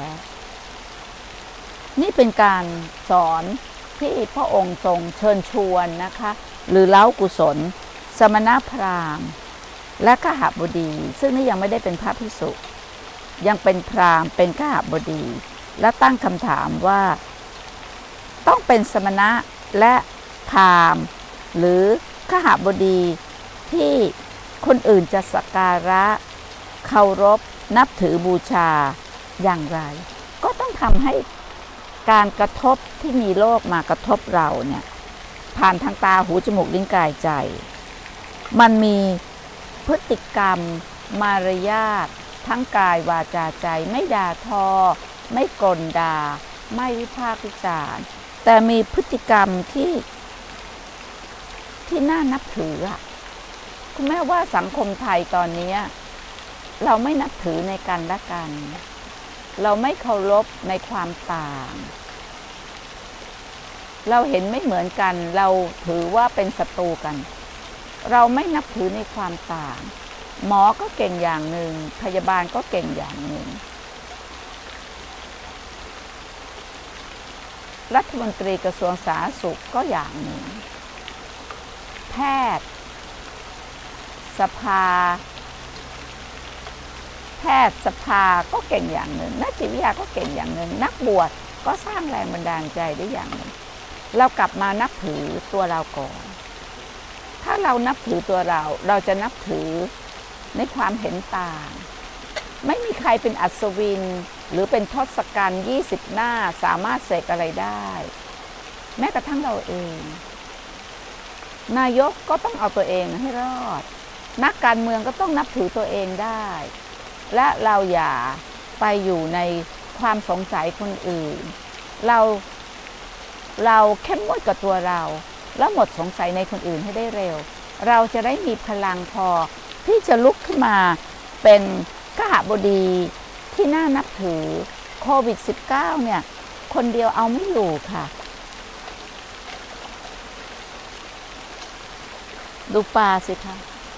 นี่เป็นการสอนที่พระองค์ทรงเชิญชวนนะคะหรือเล้ากุศลสมณพราหมณ์และขหบดีซึ่งนี่ยังไม่ได้เป็นพระภิกษุยังเป็นพราหมณ์เป็นขหบดีและตั้งคำถามว่าต้องเป็นสมณะและพราหมณ์หรือขหบดีที่คนอื่นจะสักการะเคารพนับถือบูชาอย่างไรก็ต้องทำให้การกระทบที่มีโลกมากระทบเราเนี่ยผ่านทางตาหูจมูกลิ้นกายใจมันมีพฤติกรรมมารยาททั้งกายวาจาใจไม่ด่าทอไม่กลด่าไม่วิพากษ์วิจารณ์แต่มีพฤติกรรมที่ที่น่านับถืออ่ะคุณแม่ว่าสังคมไทยตอนนี้เราไม่นับถือในกันและกันเราไม่เคารพในความต่างเราเห็นไม่เหมือนกันเราถือว่าเป็นศัตรูกันเราไม่นับถือในความต่างหมอก็เก่งอย่างหนึ่งพยาบาลก็เก่งอย่างหนึ่งรัฐมนตรีกระทรวงสาธารณสุขก็อย่างหนึ่งแพทย์สภาแพทย์สภาก็เก่งอย่างหนึ่งนักจิตวิทยาก็เก่งอย่างหนึ่งนักบวชก็สร้างแรงบันดาลใจได้อย่างหนึ่งเรากลับมานับถือตัวเราก่อนถ้าเรานับถือตัวเราเราจะนับถือในความเห็นต่างไม่มีใครเป็นอัศวินหรือเป็นทศกัณฐ์ยี่สิบหน้าสามารถเสกอะไรได้แม้กระทั่งเราเองนายกก็ต้องเอาตัวเองให้รอดนักการเมืองก็ต้องนับถือตัวเองได้และเราอย่าไปอยู่ในความสงสัยคนอื่นเราเราเข้มงวดกับตัวเราแล้วหมดสงสัยในคนอื่นให้ได้เร็วเราจะได้มีพลังพอที่จะลุกขึ้นมาเป็นกหบดีที่น่านับถือโควิด สิบเก้า เนี่ยคนเดียวเอาไม่อยู่ค่ะดูปลาสิคะ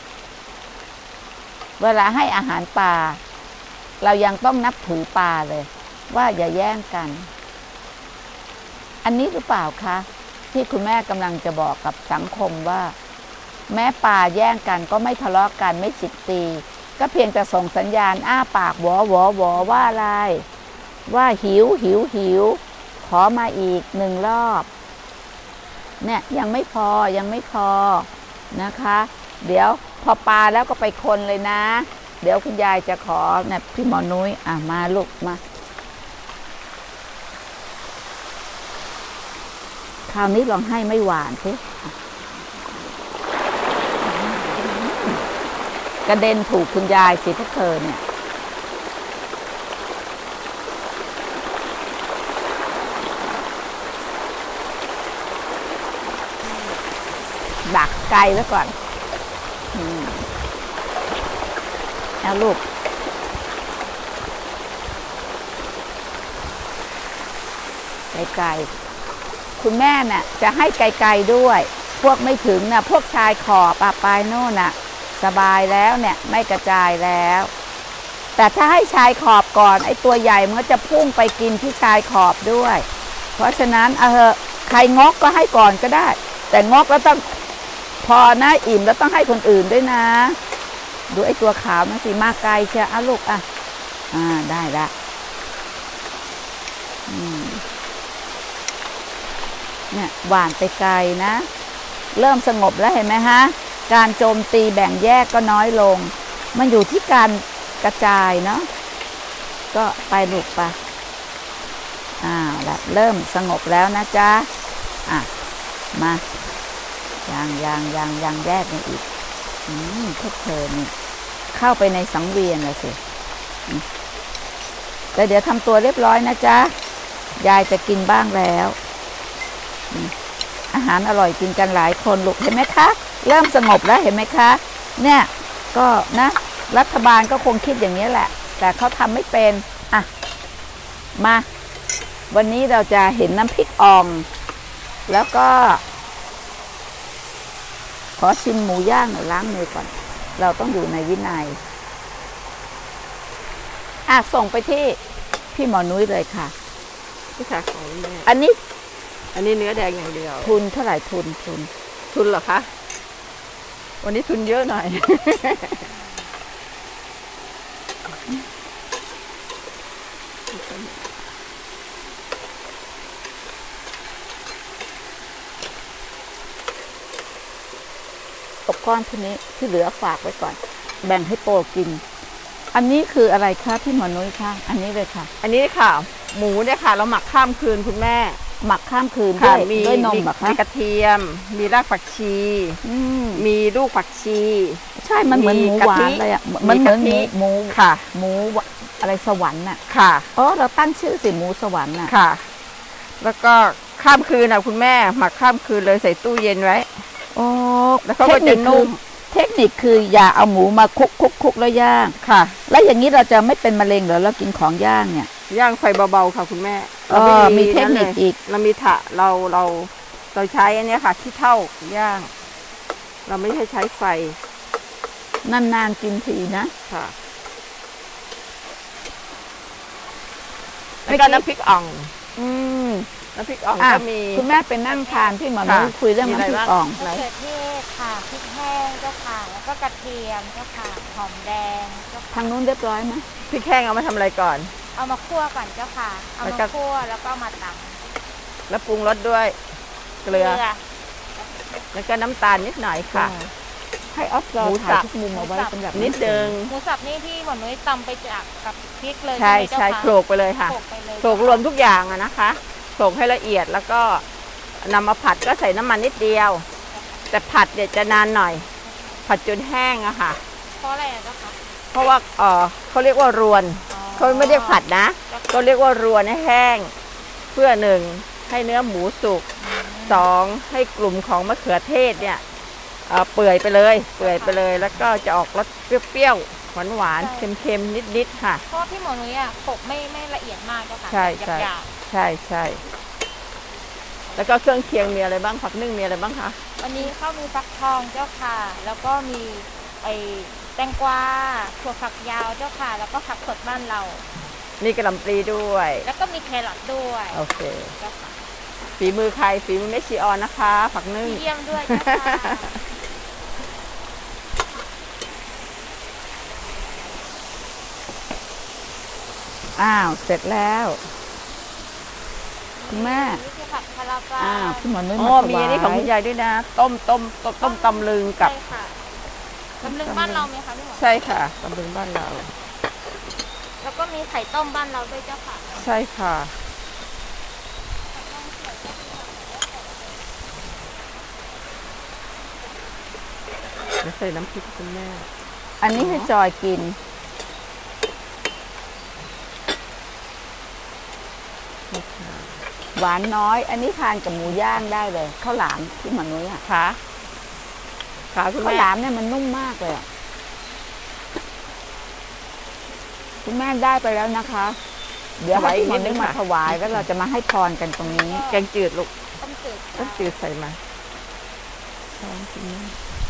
เวลาให้อาหารปลาเรายังต้องนับถือปลาเลยว่าอย่าแย่งกันอันนี้หรือเปล่าคะที่คุณแม่กำลังจะบอกกับสังคมว่าแม้ปลาแย่งกันก็ไม่ทะเลาะกันไม่จิกตีก็เพียงแต่ส่งสัญญาณอ้าปากหวอหวอหวอว่าอะไรว่าหิวหิวหิวขอมาอีกหนึ่งรอบเนี่ยยังไม่พอยังไม่พอนะคะเดี๋ยวพอปลาแล้วก็ไปคนเลยนะเดี๋ยวคุณยายจะขอเนี่ยพี่หมอนุ้ยอ่ะมาลูกมาคราวนี้ลองให้ไม่หวานสิกระเด็นถูกคุณยายสิพวกเธอเนี่ยดักไกลไว้ก่อนเอาลูกไกลๆคุณแม่น่ะจะให้ไกลๆด้วยพวกไม่ถึงน่ะพวกชายขอบอ่ะปลายโน่นน่ะสบายแล้วเนี่ยไม่กระจายแล้วแต่ถ้าให้ชายขอบก่อนไอ้ตัวใหญ่มันก็จะพุ่งไปกินที่ชายขอบด้วยเพราะฉะนั้นเออใครงกก็ให้ก่อนก็ได้แต่งกแล้วต้องพอนะอิ่มแล้วต้องให้คนอื่นด้วยนะดูไอ้ตัวขาวนั่นสิมาไกลเชียวอ่ะลูกอ่ะอ่าได้ละเนี่ยหวานไปไกลนะเริ่มสงบแล้วเห็นไหมฮะการโจมตีแบ่งแยกก็น้อยลงมันอยู่ที่การกระจายเนาะก็ไปลูกไปอ้าวแล้วเริ่มสงบแล้วนะจ๊ะอ่ะมายังยังยังยังแยกกันอีกอืมพวกเธอนี่เข้าไปในสังเวียนเลยสิแต่เดี๋ยวทำตัวเรียบร้อยนะจ๊ะยายจะกินบ้างแล้วอาหารอร่อยกินกันหลายคนลูกเห็นไหมคะเริ่มสงบแล้วเห็นไหมคะเนี่ยก็นะรัฐบาลก็คงคิดอย่างนี้แหละแต่เขาทำไม่เป็นอ่ะมาวันนี้เราจะเห็นน้ำพริกอ่องแล้วก็ขอชิมหมูย่างหน่อยล้างมือก่อนเราต้องอยู่ในวินัยอ่ะส่งไปที่พี่หมอนุ้ยเลยค่ะพี่ขาของแม่อันนี้อันนี้เนื้อแดงอย่างเดียวทุนเท่าไหร่ทุนทุนทุนเหรอคะวันนี้ทุนเยอะหน่อยตกก้อนทีนี้ที่เหลือฝากไว้ก่อนแบ่งให้โปกินอันนี้คืออะไรคะพี่หมอนุ้ยคะอันนี้เลยค่ะอันนี้ค่ะหมูเนี่ยค่ะเราหมักข้ามคืนคุณแม่หมักข้ามคืนด้วยด้วยนมแบบมีกระเทียมมีรากผักชีมีลูกผักชีใช่มันเหมือนหมูหวานเลยอ่ะมันเหมือนหมูหมูค่ะหมูอะไรสวรรค์น่ะค่ะอ๋อเราตั้งชื่อสิหมูสวรรค์น่ะค่ะแล้วก็ข้ามคืนอ่ะคุณแม่หมักข้ามคืนเลยใส่ตู้เย็นไว้โอ้แล้วเขาก็จะนุ่มเทคนิคคืออย่าเอาหมูมาคุกคุกคุกแล้วย่างค่ะแล้วอย่างนี้เราจะไม่เป็นมะเร็งเหรอเรากินของย่างเนี่ยย่างไฟเบาๆค่ะคุณแม่อ๋อเราไมีเทคนิคอีกเรามีถะเราเราเราใช้อันเนี้ยค่ะขี้เถ้าย่าง เราไม่ใช่ใช้ไฟนานๆกินทีนะค่ะแล้วก็น้ำพริกอ่องอืมน้ำพริกอ่องอ่ะก็มีคุณแม่เป็นนั่งทานพี่หมอนุ้ยค่ะคุยเรื่องมีอะไรน้ำพริกบ้างอ่องไหนมะเขือเทศค่ะพริกแห้งเจ้าค่ะ แล้วก็กระเทียมเจ้าค่ะ หอมแดงเจ้าค่ะทางนู้นเรียบร้อยไหมพริกแห้งเอามาทำอะไรก่อนเอามาคั่วก่อนเจ้าค่ะ เอาแล้วมาก็คั่วแล้วก็มาตแล้วปรุงรสด้วยำเกลือ แล้วก็น้ำตาลนิดหน่อยค่ะให้ออฟเราหมูถ่าสัยบทุกมุมเอาไว้สำหรับนิดนึงหมูสับนี่ที่หมอนุ้ยตำไปจากกับพริกเลยใช่ไหมเจ้าใช่ค่ะโขลกไปเลยค่ะโขลกไปเลยโขลกรวมทุกอย่างอะนะคะโขลกให้ละเอียดแล้วก็นำมาผัดก็ใส่น้ำมันนิดเดียว แต่ผัดเนี่ยจะนานหน่อย ผัดจนแห้งอะค่ะเพราะอะไรอะเจ้าค่ะเพราะว่าเออเขาเรียกว่ารวนอ๋อเขาไม่เรียกผัดนะก็เรียกว่ารวนให้แห้ง เพื่อหนึ่งให้เนื้อหมูสุกสองให้กลุ่มของมะเขือเทศเนี่ยเอ่อเปื่อยไปเลย เปื่อยไปเลย แล้วก็จะออกรสเปรี้ยวๆหวานๆเค็มๆนิดๆค่ะเพราะว่าพี่หมอนุ้ยอะโขลกไม่ไม่ละเอียดมากเจ้าค่ะใช่ใช่หยาบใช่ใช่แล้วก็เครื่องเคียงมีอะไรบ้างผักนึ่งมีอะไรบ้างคะๆวันนี้ข้าวมีฟักทองเจ้าค่ะ แล้วก็มีไอแตงกวาถั่วฝักยาวเจ้าค่ะ แล้วก็ผักสดบ้านเรามีกระหล่ำปลีด้วยแล้วก็มีแครอทด้วยโอเคเจ้าค่ะฝีมือใครฝีมือแม่ชีออนนะคะ ผักนึ่งมีเยี่ยมด้วยเจ้าค่ะอ้าวเสร็จแล้วคุณแม่นี่คือผัดคาราบาอ้าวพี่หมอนุ้ยอ๋มาอถมีวาอันนี้ของคุณยยายด้วยนะ ต้มต้มต้มต้มตำลึงกับใช่ค่ะตำลึงบ้านเราไหมคะพี่หมอใช่ค่ะตำลึงบ้านเราแล้วก็มีไข่ต้มบ้านเราด้วยเจ้าค่ะใช่ค่ะเดี๋ยวใส่น้ำพริกคุณแม่อันนี้ให้จอยกิน หวานน้อย อันนี้ทานกับหมูย่างได้เลยข้าวหลามที่หมอนุ้ยอ่ะขาขาคุณข้าวแม่หลามเนี่ยมันนุ่มมากเลยอะคุณแม่ได้ไปแล้วนะคะ เดี๋ยวให้พี่หมอนุ้ยมาถวายแล้วเราจะมาให้พรกันตรงนี้แกงจืดลูกต้มจืดต้มจืดใส่มาช้อนคุณแม่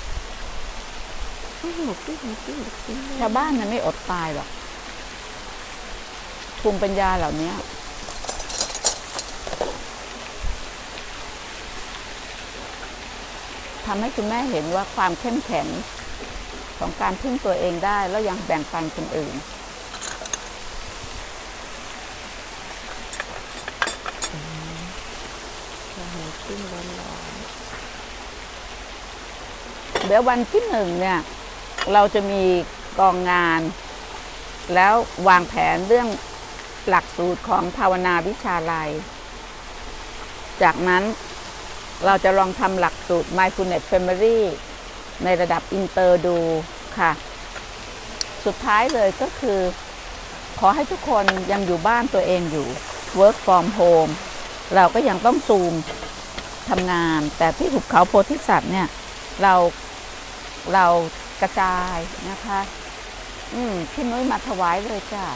หมูปิ้งหมูปิ้งหมูปิ้งชาวบ้านน่ะไม่อดตายหรอกภูมิปัญญาเหล่านี้ทำให้คุณแม่เห็นว่าความเข้มแข็งของการพึ่งตัวเองได้แล้วยังแบ่งปันคนอื่นหมูปิ้งร้อนเดี๋ยววันที่หนึ่งเนี่ยเราจะมีกองงาน แล้ววางแผนเรื่องหลักสูตรของภาวนาวิชาลัย จากนั้นเราจะลองทำหลักสูตร Mindfulness Family ในระดับอินเตอร์ดูค่ะ สุดท้ายเลยก็คือ ขอให้ทุกคนยังอยู่บ้านตัวเองอยู่ work from home เราก็ยังต้องซูมทำงาน แต่ที่หุบเขาโพธิสัตว์เนี่ยเราเรากระจายนะคะ อืมพี่นุ้ยมาถวายเลยจ้า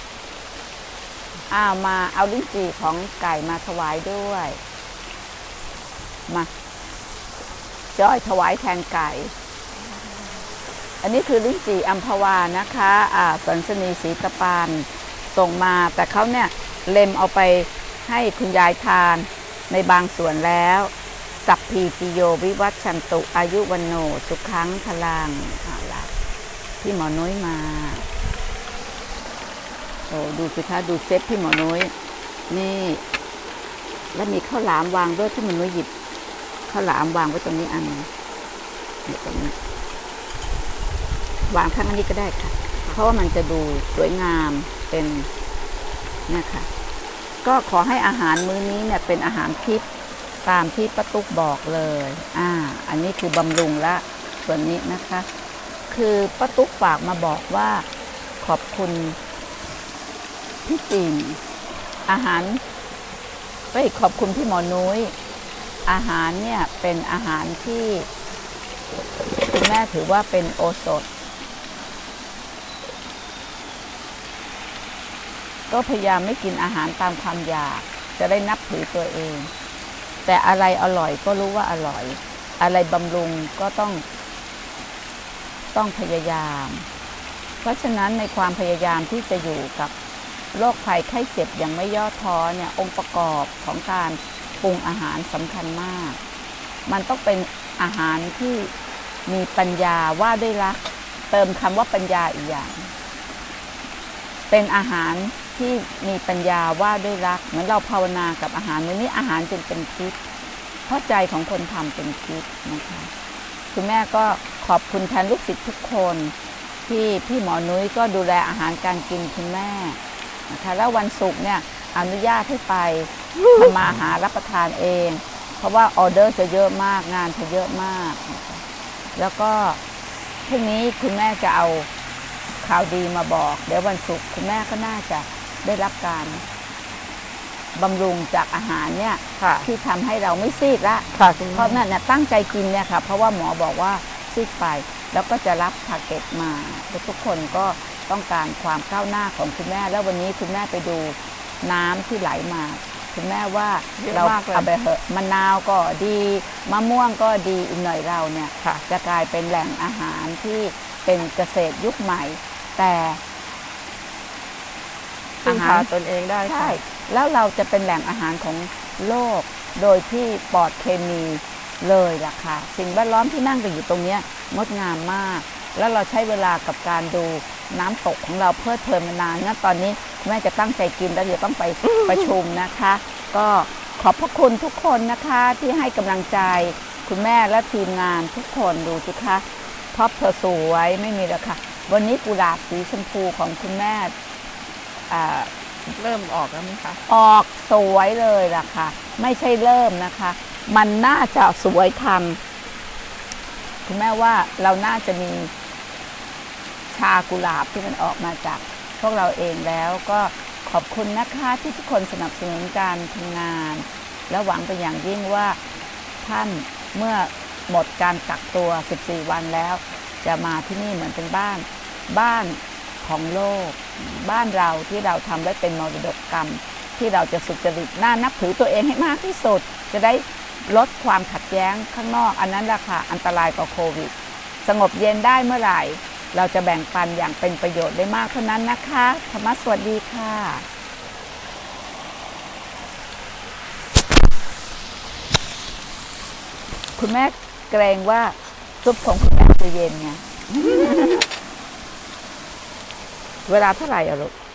อ้าวมาเอาลิ้นจี่ของไก่มาถวายด้วย มาจ้อยถวายแทนไก่ อันนี้คือลิ้นจี่อัมพวานะคะอ่าสันสนีศรีตะปานส่งมาแต่เขาเนี่ยเล็มเอาไปให้คุณยายทานในบางส่วนแล้วสัพพีติโยวิวัชชันตุอายุวันโนสุขังพลังเอาล่ะพี่หมอนุ้ยมาโอ้ดูสิคะดูเซตพี่หมอนุ้ยนี่แล้วมีข้าวหลามวางด้วยที่หมอนุ้ยหยิบข้าวหลามวางไว้ตรงนี้อันนี้ตรงนี้วางข้างนี้ก็ได้ค่ะเพราะว่ามันจะดูสวยงามเป็นเนี่ยค่ะก็ขอให้อาหารมื้อนี้เนี่ยเป็นอาหารทิพย์ตามที่ป้าตุ๊กบอกเลยอ่าอันนี้คือบำรุงละส่วนนี้นะคะ คือป้าตุ๊กฝากมาบอกว่าขอบคุณพี่จีนอาหารก็อีกขอบคุณพี่หมอนุ้ยอาหารเนี่ยเป็นอาหารที่คุณแม่ถือว่าเป็นโอสถก็พยายามไม่กินอาหารตามความอยากจะได้นับถือตัวเองแต่อะไรอร่อยก็รู้ว่าอร่อยอะไรบำรุงก็ต้องต้องพยายามเพราะฉะนั้นในความพยายามที่จะอยู่กับโรคภัยไข้เจ็บอย่างไม่ย่อท้อเนี่ยองค์ประกอบของการปรุงอาหารสำคัญมากมันต้องเป็นอาหารที่มีปัญญาว่าด้วยรักเติมคำว่าปัญญาอีกอย่างเป็นอาหารที่มีปัญญาว่าด้วยรักเหมือนเราภาวนากับอาหารมื้อนี้อาหารจึงเป็นพิษเพราะใจของคนทำเป็นพิษนะคะคุณแม่ก็ขอบคุณแทนลูกศิษย์ทุกคนที่พี่หมอนุ้ยก็ดูแลอาหารการกินคุณแม่นะคะแล้ววันศุกร์เนี่ยอนุญาตให้ไปทำมาหารับประทานเองเพราะว่าออเดอร์จะเยอะมากงานจะเยอะมากนะคะแล้วก็พรุ่งนี้คุณแม่จะเอาข่าวดีมาบอกเดี๋ยววันศุกร์คุณแม่ก็น่าจะได้รับการบำรุงจากอาหารเนี่ยที่ทำให้เราไม่ซีดละเพราะนั่นเนี่ยตั้งใจกินเนี่ยค่ะเพราะว่าหมอบอกว่าซีดไปแล้วก็จะรับทาร์เก็ตมาทุกคนก็ต้องการความก้าวหน้าของคุณแม่แล้ววันนี้คุณแม่ไปดูน้ำที่ไหลมาคุณแม่ว่าเราเอาไปเหอะมะนาวก็ดีมะม่วงก็ดีอีกหน่อยเราเนี่ยจะกลายเป็นแหล่งอาหารที่เป็นเกษตรยุคใหม่แต่พึ่งพาตนเองได้ใช่แล้วเราจะเป็นแหล่งอาหารของโลกโดยที่ปลอดเคมีเลยล่ะค่ะสิ่งแวดล้อมที่นั่งกันอยู่ตรงนี้งดงามมากแล้วเราใช้เวลากับการดูน้ำตกของเราเพลิดเพลินมานานงั้นตอนนี้แม่จะตั้งใจกินแล้วเดี๋ยวต้องไป ประชุมนะคะก็ขอบพระคุณทุกคนนะคะที่ให้กำลังใจคุณแม่และทีมงานทุกคนดูสิคะท็อปเธอสวยไม่มีแล้วค่ะวันนี้กุหลาบสีชมพูของคุณแม่เริ่มออกแล้วไหมคะออกสวยเลยล่ะค่ะไม่ใช่เริ่มนะคะมันน่าจะสวยทันคุณแม่ว่าเราน่าจะมีชากุหลาบที่มันออกมาจากพวกเราเองแล้วก็ขอบคุณนะคะที่ทุกคนสนับสนุนการทำงานและหวังเป็นอย่างยิ่งว่าท่านเมื่อหมดการกักตัวสิบสี่วันแล้วจะมาที่นี่เหมือนเป็นบ้านบ้านของโลกบ้านเราที่เราทำได้เป็นมรดกกรรมที่เราจะสุจริตน่านับถือตัวเองให้มากที่สุดจะได้ลดความขัดแย้งข้างนอกอันนั้นแหละค่ะอันตรายกว่าโควิดสงบเย็นได้เมื่อไหร่เราจะแบ่งปันอย่างเป็นประโยชน์ได้มากเท่านั้นนะคะธรรมะสวัสดีค่ะคุณแม่เกรงว่าซุปของคุณแม่จะเย็นไง เวลาเท่าไหร่อะลูก